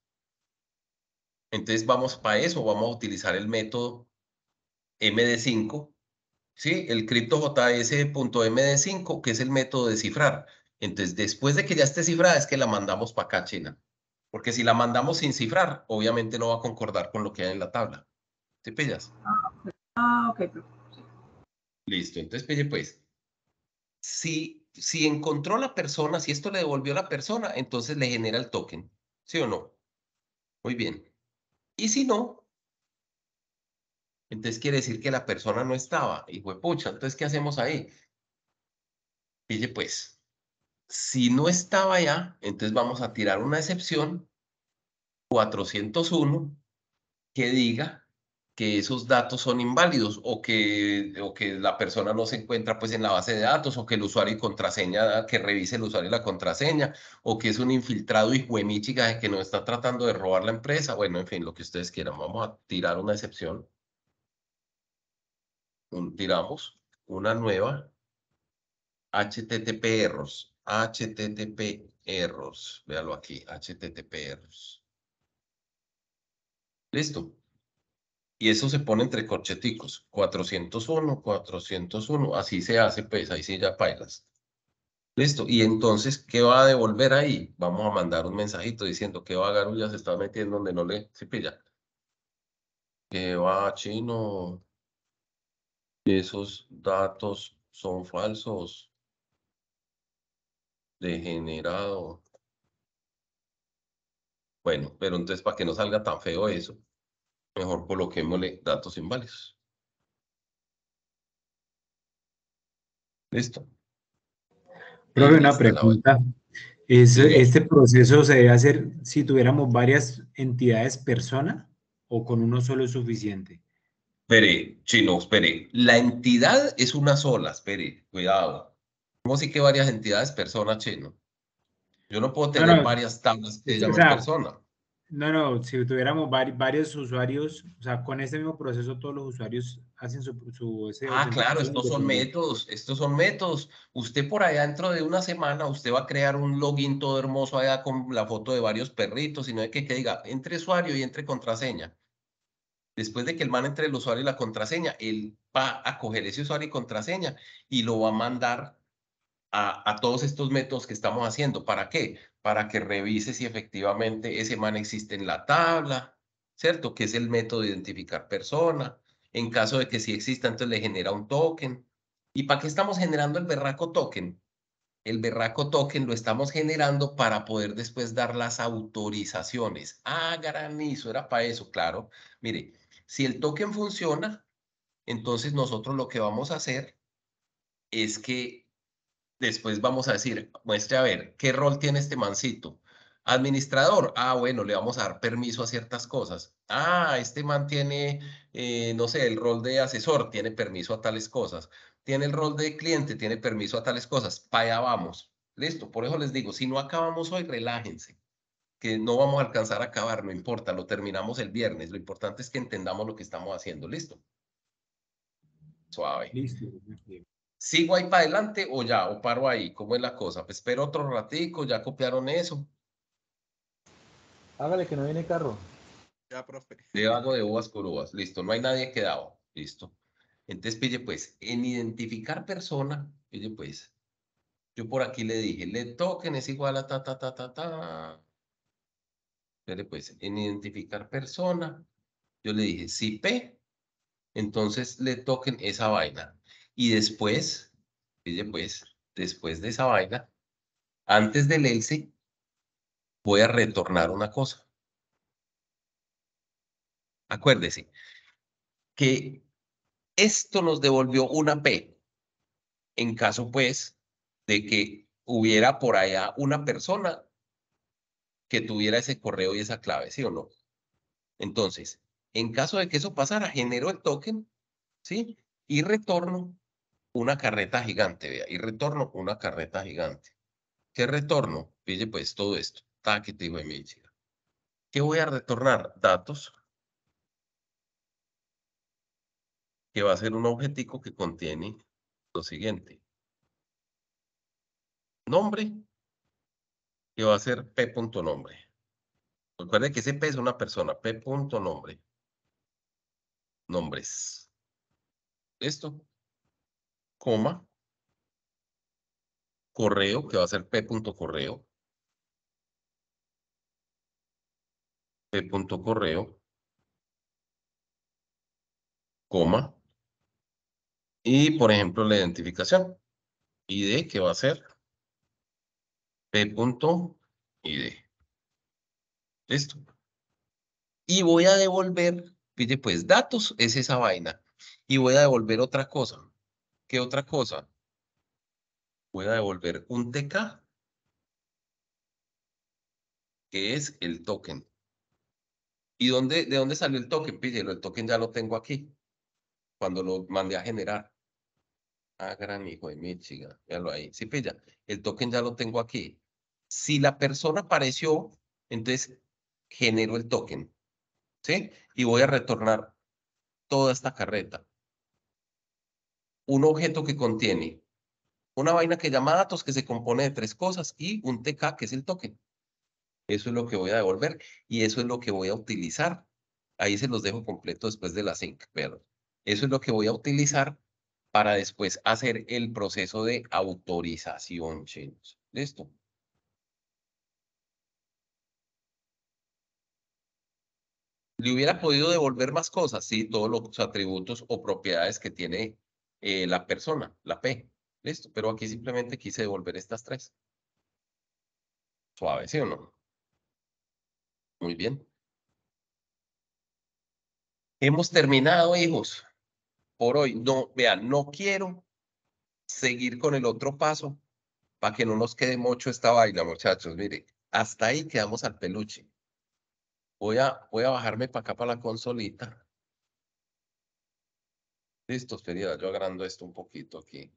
Entonces vamos para eso, vamos a utilizar el método M D cinco ¿sí? El cripto J S punto M D cinco, que es el método de cifrar. Entonces, después de que ya esté cifrada, es que la mandamos para acá, China. Porque si la mandamos sin cifrar, obviamente no va a concordar con lo que hay en la tabla. ¿Te pillas? Ah, ok, perfecto. Listo, entonces pille pues. Si, si encontró la persona, si esto le devolvió a la persona, entonces le genera el token. ¿Sí o no? Muy bien. Y si no, entonces quiere decir que la persona no estaba. Y fue pucha, entonces, ¿qué hacemos ahí? Pille pues. Si no estaba ya, entonces vamos a tirar una excepción cuatrocientos uno que diga que esos datos son inválidos o que, o que la persona no se encuentra pues en la base de datos o que el usuario y contraseña, que revise el usuario y la contraseña o que es un infiltrado hijuemíchiga que no está tratando de robar la empresa. Bueno, en fin, lo que ustedes quieran. Vamos a tirar una excepción. Un, tiramos una nueva H T T P errors. H T T P errors. Véalo aquí. H T T P errors. Listo. Y eso se pone entre corcheticos. cuatrocientos uno, cuatrocientos uno. Así se hace, pues. Ahí sí ya pailas. Listo. Y entonces, ¿qué va a devolver ahí? Vamos a mandar un mensajito diciendo que va Garú ya se está metiendo donde no le... ¿Sí pilla? Que va chino. Esos datos son falsos. Degenerado. Bueno, pero entonces para que no salga tan feo eso, mejor coloquémosle datos inválidos. ¿Listo? Profe, Y una lista la vuelta. pregunta. ¿Es, Diga. ¿Este proceso se debe hacer si tuviéramos varias entidades persona o con uno solo es suficiente? Espere, chino, espere. La entidad es una sola, espere, cuidado. ¿Cómo así que varias entidades persona, chino? Yo no puedo No, tener no, varias tablas que se o llamen sea, persona. no, no, si tuviéramos vari- varios usuarios, o sea, con este mismo proceso todos los usuarios hacen su, su ese Ah, claro, autenticación estos son independiente. métodos, estos son métodos. Usted por allá dentro de una semana, usted va a crear un login todo hermoso allá con la foto de varios perritos, y no hay que que diga, entre usuario y entre contraseña. Después de que el man entre el usuario y la contraseña, él va a coger ese usuario y contraseña y lo va a mandar a, a todos estos métodos que estamos haciendo. ¿Para qué? Para que revise si efectivamente ese man existe en la tabla, ¿cierto? Que es el método de identificar persona. En caso de que sí exista, entonces le genera un token. ¿Y para qué estamos generando el berraco token? El berraco token lo estamos generando para poder después dar las autorizaciones. Ah, granizo, era para eso, claro. Mire, si el token funciona, entonces nosotros lo que vamos a hacer es que después vamos a decir, muestre a ver, ¿qué rol tiene este mancito? Administrador. Ah, bueno, le vamos a dar permiso a ciertas cosas. Ah, este man tiene, eh, no sé, el rol de asesor, tiene permiso a tales cosas. Tiene el rol de cliente, tiene permiso a tales cosas. Para allá vamos. Listo. Por eso les digo, si no acabamos hoy, relájense, que no vamos a alcanzar a acabar, no importa, lo terminamos el viernes. Lo importante es que entendamos lo que estamos haciendo. Listo. Suave. Listo. ¿Sigo ahí para adelante o ya? ¿O paro ahí? ¿Cómo es la cosa? Pues espero otro ratico, ya copiaron eso. Hágale que no viene carro. Ya, profe. Le hago de uvas por uvas. Listo, no hay nadie quedado. Listo. Entonces, pille pues, en identificar persona, pille pues, yo por aquí le dije, le token es igual a ta, ta, ta, ta, ta. Pille pues, en identificar persona, yo le dije, si P, entonces le token esa vaina. Y después, pille pues, después de esa vaina, antes del else, voy a retornar una cosa. Acuérdese que esto nos devolvió una P en caso, pues, de que hubiera por allá una persona que tuviera ese correo y esa clave, ¿sí o no? Entonces, en caso de que eso pasara, genero el token, ¿sí? Y retorno una carreta gigante, vea, y retorno una carreta gigante. ¿Qué retorno? Pille, pues, todo esto. Taque, te digo de mi chica. ¿Qué voy a retornar? Datos, que va a ser un objetivo que contiene lo siguiente. Nombre, que va a ser p.nombre. Recuerde que ese p es una persona, p.nombre. Nombres. ¿Listo? coma, correo, que va a ser p.correo, p.correo, coma, y por ejemplo la identificación, I D, que va a ser p.id. Listo. Y voy a devolver, pille pues, datos es esa vaina. Y voy a devolver otra cosa. ¿Qué otra cosa? Voy a devolver un T K, que es el token. ¿Y dónde, de dónde salió el token? Píllelo, el token ya lo tengo aquí, cuando lo mandé a generar. Ah, gran hijo de Michigan, véalo ahí. Sí, pilla, el token ya lo tengo aquí. Si la persona apareció, entonces genero el token, ¿sí? Y voy a retornar toda esta carreta. Un objeto que contiene una vaina que llama datos, que se compone de tres cosas, y un T K, que es el token. Eso es lo que voy a devolver, y eso es lo que voy a utilizar. Ahí se los dejo completo después de la sync, pero eso es lo que voy a utilizar para después hacer el proceso de autorización, chinos. ¿Listo? Le hubiera podido devolver más cosas, sí, todos los atributos o propiedades que tiene eh, la persona, la P. Listo, pero aquí simplemente quise devolver estas tres. Suave, ¿sí o no? Muy bien. Hemos terminado, hijos, por hoy. No, vean, no quiero seguir con el otro paso para que no nos quede mucho esta vaina, muchachos. Mire, hasta ahí quedamos al peluche. Voy a, voy a bajarme para acá, para la consolita. Listo, espera, yo agrando esto un poquito aquí.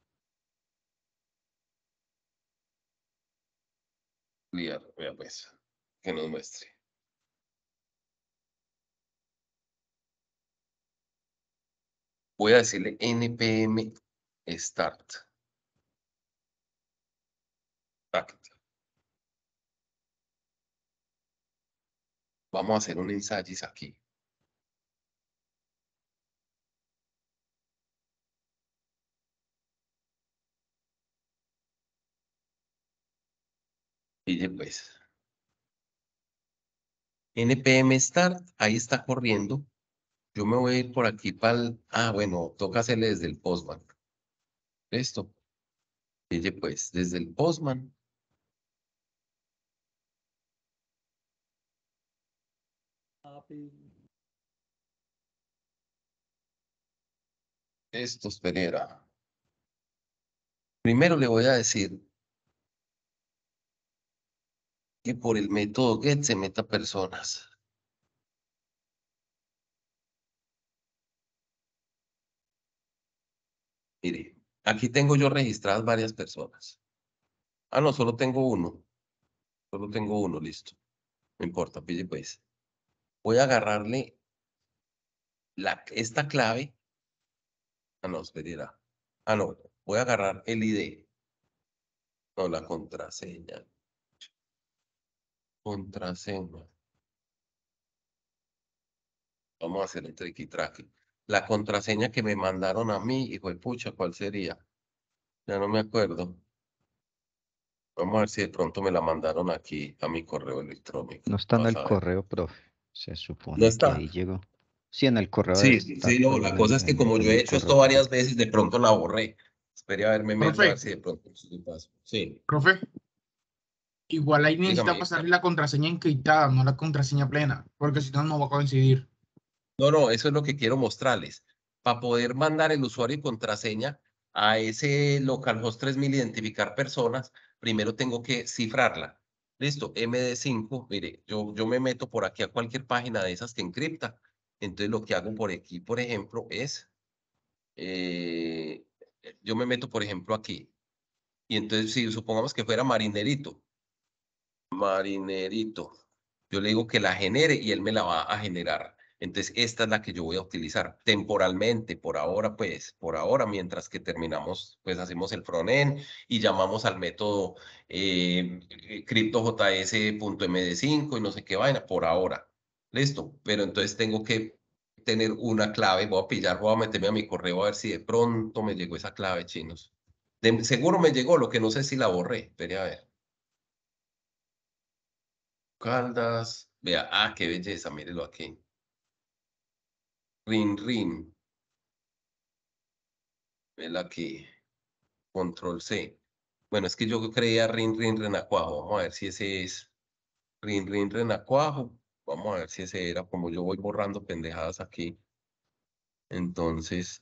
Clear, vea pues, que nos muestre. Voy a decirle npm start. Act. Vamos a hacer un ensayo aquí. Y pues. npm start, ahí está corriendo. Yo me voy a ir por aquí para el... Ah, bueno, toca hacerle desde el Postman. Listo. Y pues, desde el Postman. Esto, espera. Primero le voy a decir que por el método get se meta personas. Mire, aquí tengo yo registradas varias personas. Ah, no, solo tengo uno. Solo tengo uno, listo. No importa, pille pues. Voy a agarrarle la, esta clave. Ah, no, espera. Ah, no, voy a agarrar el I D. No, la contraseña. Contraseña. Vamos a hacer el tricky-tracky. La contraseña que me mandaron a mí, hijo de pucha, ¿cuál sería? Ya no me acuerdo. Vamos a ver si de pronto me la mandaron aquí a mi correo electrónico. No está en Vas el a ver. correo, profe. Se ¿No supone que está? ahí llegó. Sí, en el correo debe Sí, sí, estar, sí, no, pero la en cosa el, es que en, como yo en he el hecho correo esto varias correcto. veces, de pronto la borré. Esperé a ver, me meto a ver Profe, si de pronto sí pasa. Sí, profe, igual ahí necesita dígame. pasarle la contraseña encriptada, no la contraseña plena, porque si no, no va a coincidir. No, no, eso es lo que quiero mostrarles. Para poder mandar el usuario y contraseña a ese localhost tres mil, identificar personas, primero tengo que cifrarla. Listo, M D cinco, mire, yo, yo me meto por aquí a cualquier página de esas que encripta. Entonces lo que hago por aquí, por ejemplo, es, eh, yo me meto, por ejemplo, aquí. Y entonces, si supongamos que fuera Marinerito, Marinerito, yo le digo que la genere y él me la va a generar. Entonces, esta es la que yo voy a utilizar temporalmente, por ahora, pues, por ahora, mientras que terminamos, pues hacemos el frontend y llamamos al método eh, CryptoJS.md cinco y no sé qué vaina, por ahora. Listo, pero entonces tengo que tener una clave. Voy a pillar, voy a meterme a mi correo a ver si de pronto me llegó esa clave, chinos. De, seguro me llegó, lo que no sé si la borré. Espere a ver. Caldas. Vea, ah, qué belleza, mírelo aquí. Rin, rin. Vela aquí. Control C. Bueno, es que yo creía rin, rin, renacuajo. Vamos a ver si ese es rin, rin, renacuajo. Vamos a ver si ese era, como yo voy borrando pendejadas aquí. Entonces,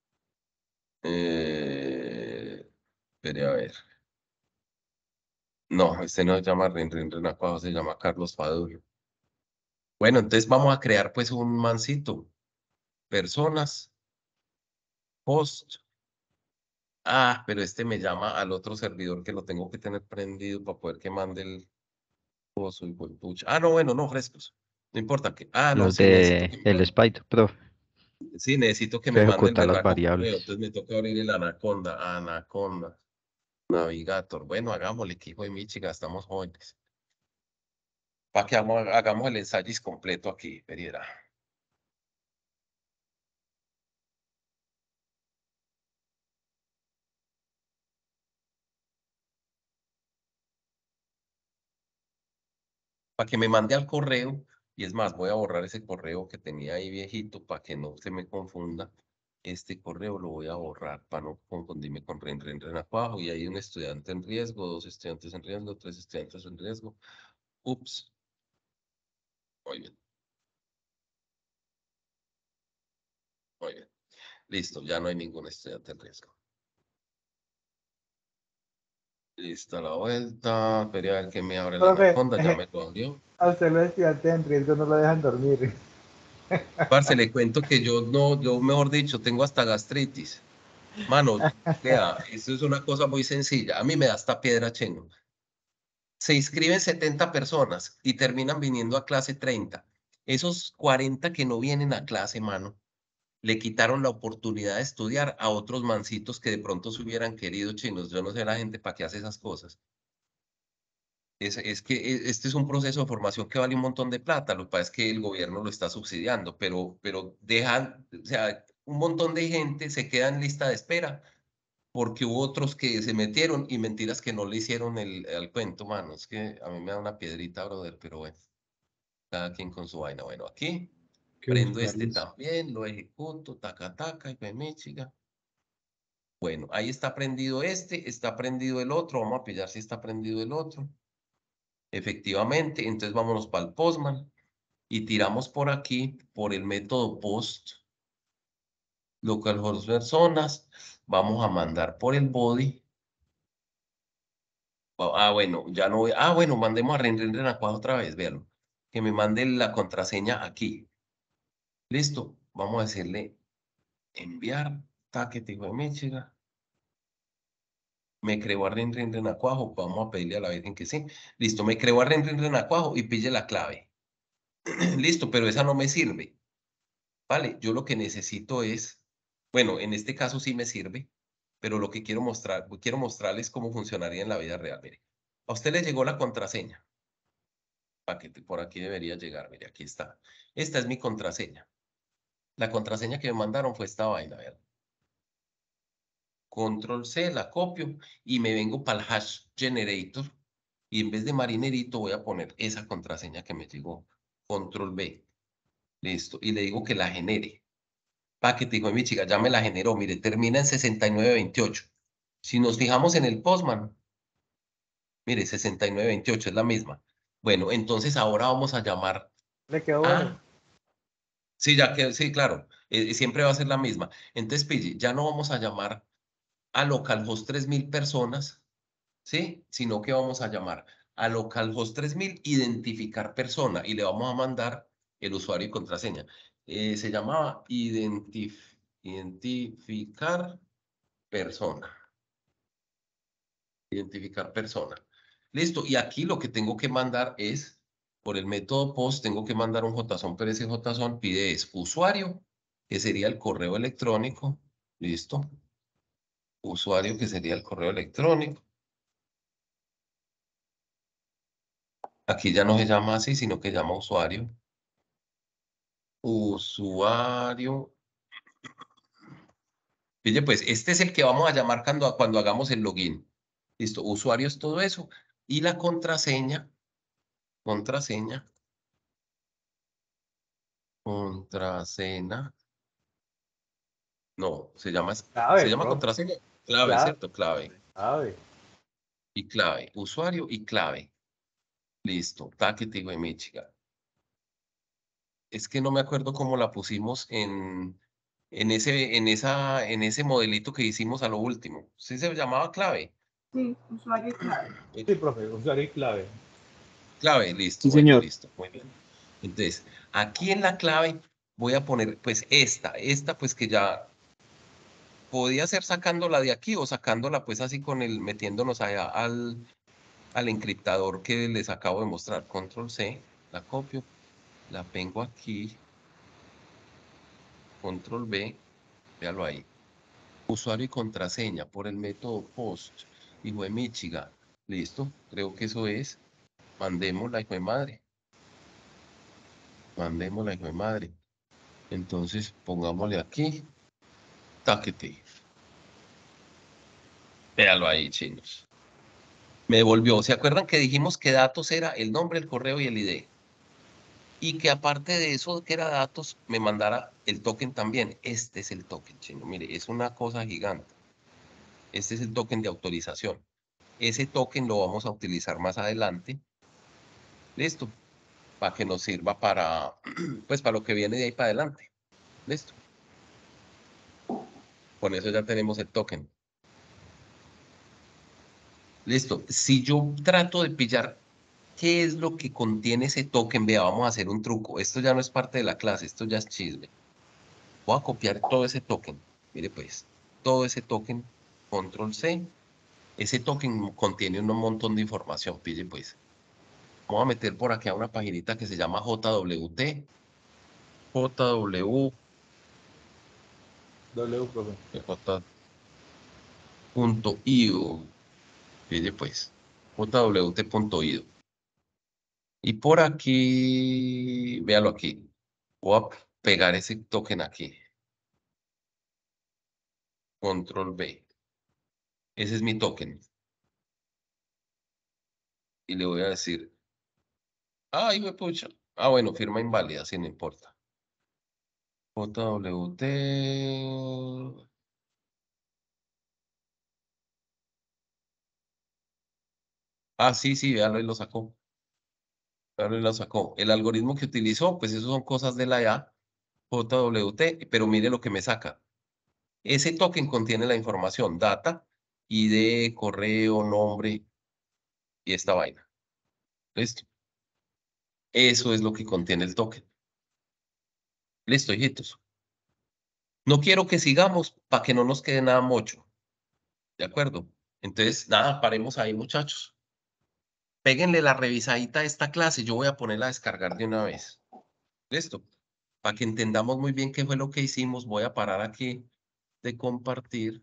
eh, espere a ver. No, este no se llama rin, rin, renacuajo, se llama Carlos Paduro. Bueno, entonces vamos a crear pues un mancito. Personas. Host. Ah, pero este me llama al otro servidor que lo tengo que tener prendido para poder que mande el coso y pucha. Ah, no, bueno, no, frescos. No importa que. Ah, no, Los sí, necesito que de me el mande. Spider, profe. Sí, necesito que Que me mande el ejecutar las berraco correo. variables. Entonces me toca abrir el Anaconda. Anaconda. Navigator. Bueno, hagámosle, que hijo de mi chica, estamos jóvenes. Para que hagamos, hagamos el ensayo completo aquí, verá. Para que me mande al correo. Y es más, voy a borrar ese correo que tenía ahí viejito para que no se me confunda. Este correo lo voy a borrar para no confundirme con Ren Ren Renacuajo. Y hay un estudiante en riesgo, dos estudiantes en riesgo, tres estudiantes en riesgo. Ups. Muy bien. Muy bien. Listo, ya no hay ningún estudiante en riesgo. Lista la vuelta. Espera a ver que me abre la Profe, anaconda. Ya eh, me lo abrió. a usted los estudiantes en riesgo no lo dejan dormir. Parce, le cuento que yo no, yo mejor dicho, tengo hasta gastritis. Mano, vea, esto es una cosa muy sencilla. A mí me da esta piedra cheno. Se inscriben setenta personas y terminan viniendo a clase treinta. Esos cuarenta que no vienen a clase, mano, le quitaron la oportunidad de estudiar a otros mancitos que de pronto se hubieran querido, chinos. Yo no sé la gente para qué hace esas cosas. Es, es que e- este es un proceso de formación que vale un montón de plata. Lo que pasa es que el gobierno lo está subsidiando, pero, pero dejan, o sea, un montón de gente se queda en lista de espera porque hubo otros que se metieron y mentiras que no le hicieron el, el cuento, mano. Es que a mí me da una piedrita, brother, pero bueno, cada quien con su vaina. Bueno, aquí Que prendo este buscarlos. también, lo ejecuto, taca, taca, y me chica. Bueno, ahí está prendido este, está prendido el otro. Vamos a pillar si está prendido el otro. Efectivamente, entonces vámonos para el Postman y tiramos por aquí, por el método post, localhost personas. Vamos a mandar por el body. Ah, bueno, ya no voy. Ah, bueno, mandemos a Ren Ren Renacuajo otra vez, véanlo. Que me mande la contraseña aquí. Listo. Vamos a decirle enviar. Taque, tipo de Michigan. Me creo a Ren Ren Renacuajo. Vamos a pedirle a la Virgen que sí. Listo, me creo a Ren Ren Renacuajo y pille la clave. Listo, pero esa no me sirve. Vale, yo lo que necesito es, bueno, en este caso sí me sirve, pero lo que quiero mostrar, quiero mostrarles cómo funcionaría en la vida real. Mire, a usted le llegó la contraseña. Paquete, por aquí debería llegar. Mire, aquí está. Esta es mi contraseña. La contraseña que me mandaron fue esta vaina, ¿verdad? Control C, la copio y me vengo para el hash generator. Y en vez de marinerito voy a poner esa contraseña que me llegó. Control B. Listo. Y le digo que la genere. Paquete, dijo mi chica, ya me la generó. Mire, termina en sesenta y nueve veintiocho. Si nos fijamos en el Postman, mire, sesenta y nueve veintiocho es la misma. Bueno, entonces ahora vamos a llamar Le quedó a... bueno. Sí, ya que, sí, claro, eh, siempre va a ser la misma. Entonces, pille, ya no vamos a llamar a localhost tres mil personas, ¿sí? Sino que vamos a llamar a localhost tres mil identificar persona y le vamos a mandar el usuario y contraseña. Eh, se llamaba identif identificar persona. Identificar persona. Listo, y aquí lo que tengo que mandar es, por el método post, tengo que mandar un JSON, pero ese JSON pide es usuario, que sería el correo electrónico. Listo. Usuario, que sería el correo electrónico. Aquí ya no se llama así, sino que llama usuario. usuario. Oye, pues este es el que vamos a llamar cuando, cuando hagamos el login. Listo, usuario es todo eso. Y la contraseña, contraseña, contraseña. No, se llama, Clave, se llama profe. contraseña. Clave, Clave. ¿cierto? Clave. Clave. Y clave. Usuario y clave. Listo. Taquete de Michigan. Es que no me acuerdo cómo la pusimos en, en, ese, en, esa, en ese modelito que hicimos a lo último. ¿Sí se llamaba clave? Sí, usuario y clave. Sí, profe, usuario y clave. Clave, listo. Sí, Bueno, señor. listo. Muy bien. Entonces, aquí en la clave voy a poner, pues, esta. Esta, pues, que ya podía ser sacándola de aquí o sacándola, pues, así con el, metiéndonos allá al, al encriptador que les acabo de mostrar. Control C, la copio, la pego aquí. Control V, véalo ahí. Usuario y contraseña por el método post. Hijo de Michigan. Listo. Creo que eso es. Mandémosla, hijo de madre. Mandémosla, hijo de madre. Entonces, pongámosle aquí. Taquete. Véalo ahí, chinos. Me devolvió. ¿Se acuerdan que dijimos que datos era el nombre, el correo y el I D? Y que aparte de eso que era datos, me mandara el token también. Este es el token, chino. Mire, es una cosa gigante. Este es el token de autorización. Ese token lo vamos a utilizar más adelante. Listo. Para que nos sirva para, pues, para lo que viene de ahí para adelante. Listo. Con eso ya tenemos el token. Listo. Si yo trato de pillar qué es lo que contiene ese token, vea, vamos a hacer un truco. Esto ya no es parte de la clase, esto ya es chisme. Voy a copiar todo ese token. Mire pues, todo ese token, control C. Ese token contiene un montón de información, pille pues. Vamos a meter por aquí a una paginita que se llama J W T. J W. W, profe. J. Punto I O. Pille pues. J W T punto I O. Y por aquí, véalo aquí. Voy a pegar ese token aquí. Control B. Ese es mi token. Y le voy a decir, ay, me pucha. Ah, bueno, firma inválida, sí, no importa. J W T. Ah, sí, sí, véalo y lo sacó. Véalo y lo sacó. El algoritmo que utilizó, pues eso son cosas de la I A. J W T, pero mire lo que me saca. Ese token contiene la información, data, I D, correo, nombre y esta vaina. Listo. Eso es lo que contiene el token. Listo, hijitos. No quiero que sigamos para que no nos quede nada mocho. ¿De acuerdo? Entonces, nada, paremos ahí, muchachos. Péguenle la revisadita a esta clase. Yo voy a ponerla a descargar de una vez. Listo. Para que entendamos muy bien qué fue lo que hicimos, voy a parar aquí de compartir.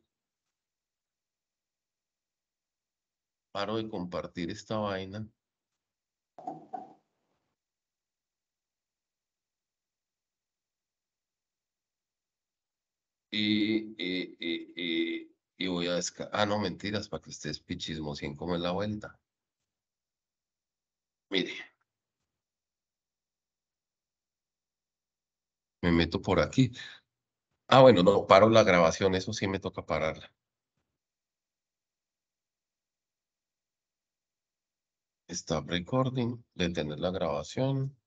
Paro de compartir esta vaina. Y, y, y, y, y voy a descargar. Ah, no, mentiras, para que ustedes pichismosien cómo es la vuelta. Mire. Me meto por aquí. Ah, bueno, no, paro la grabación, eso sí me toca pararla. Stop recording, detener la grabación.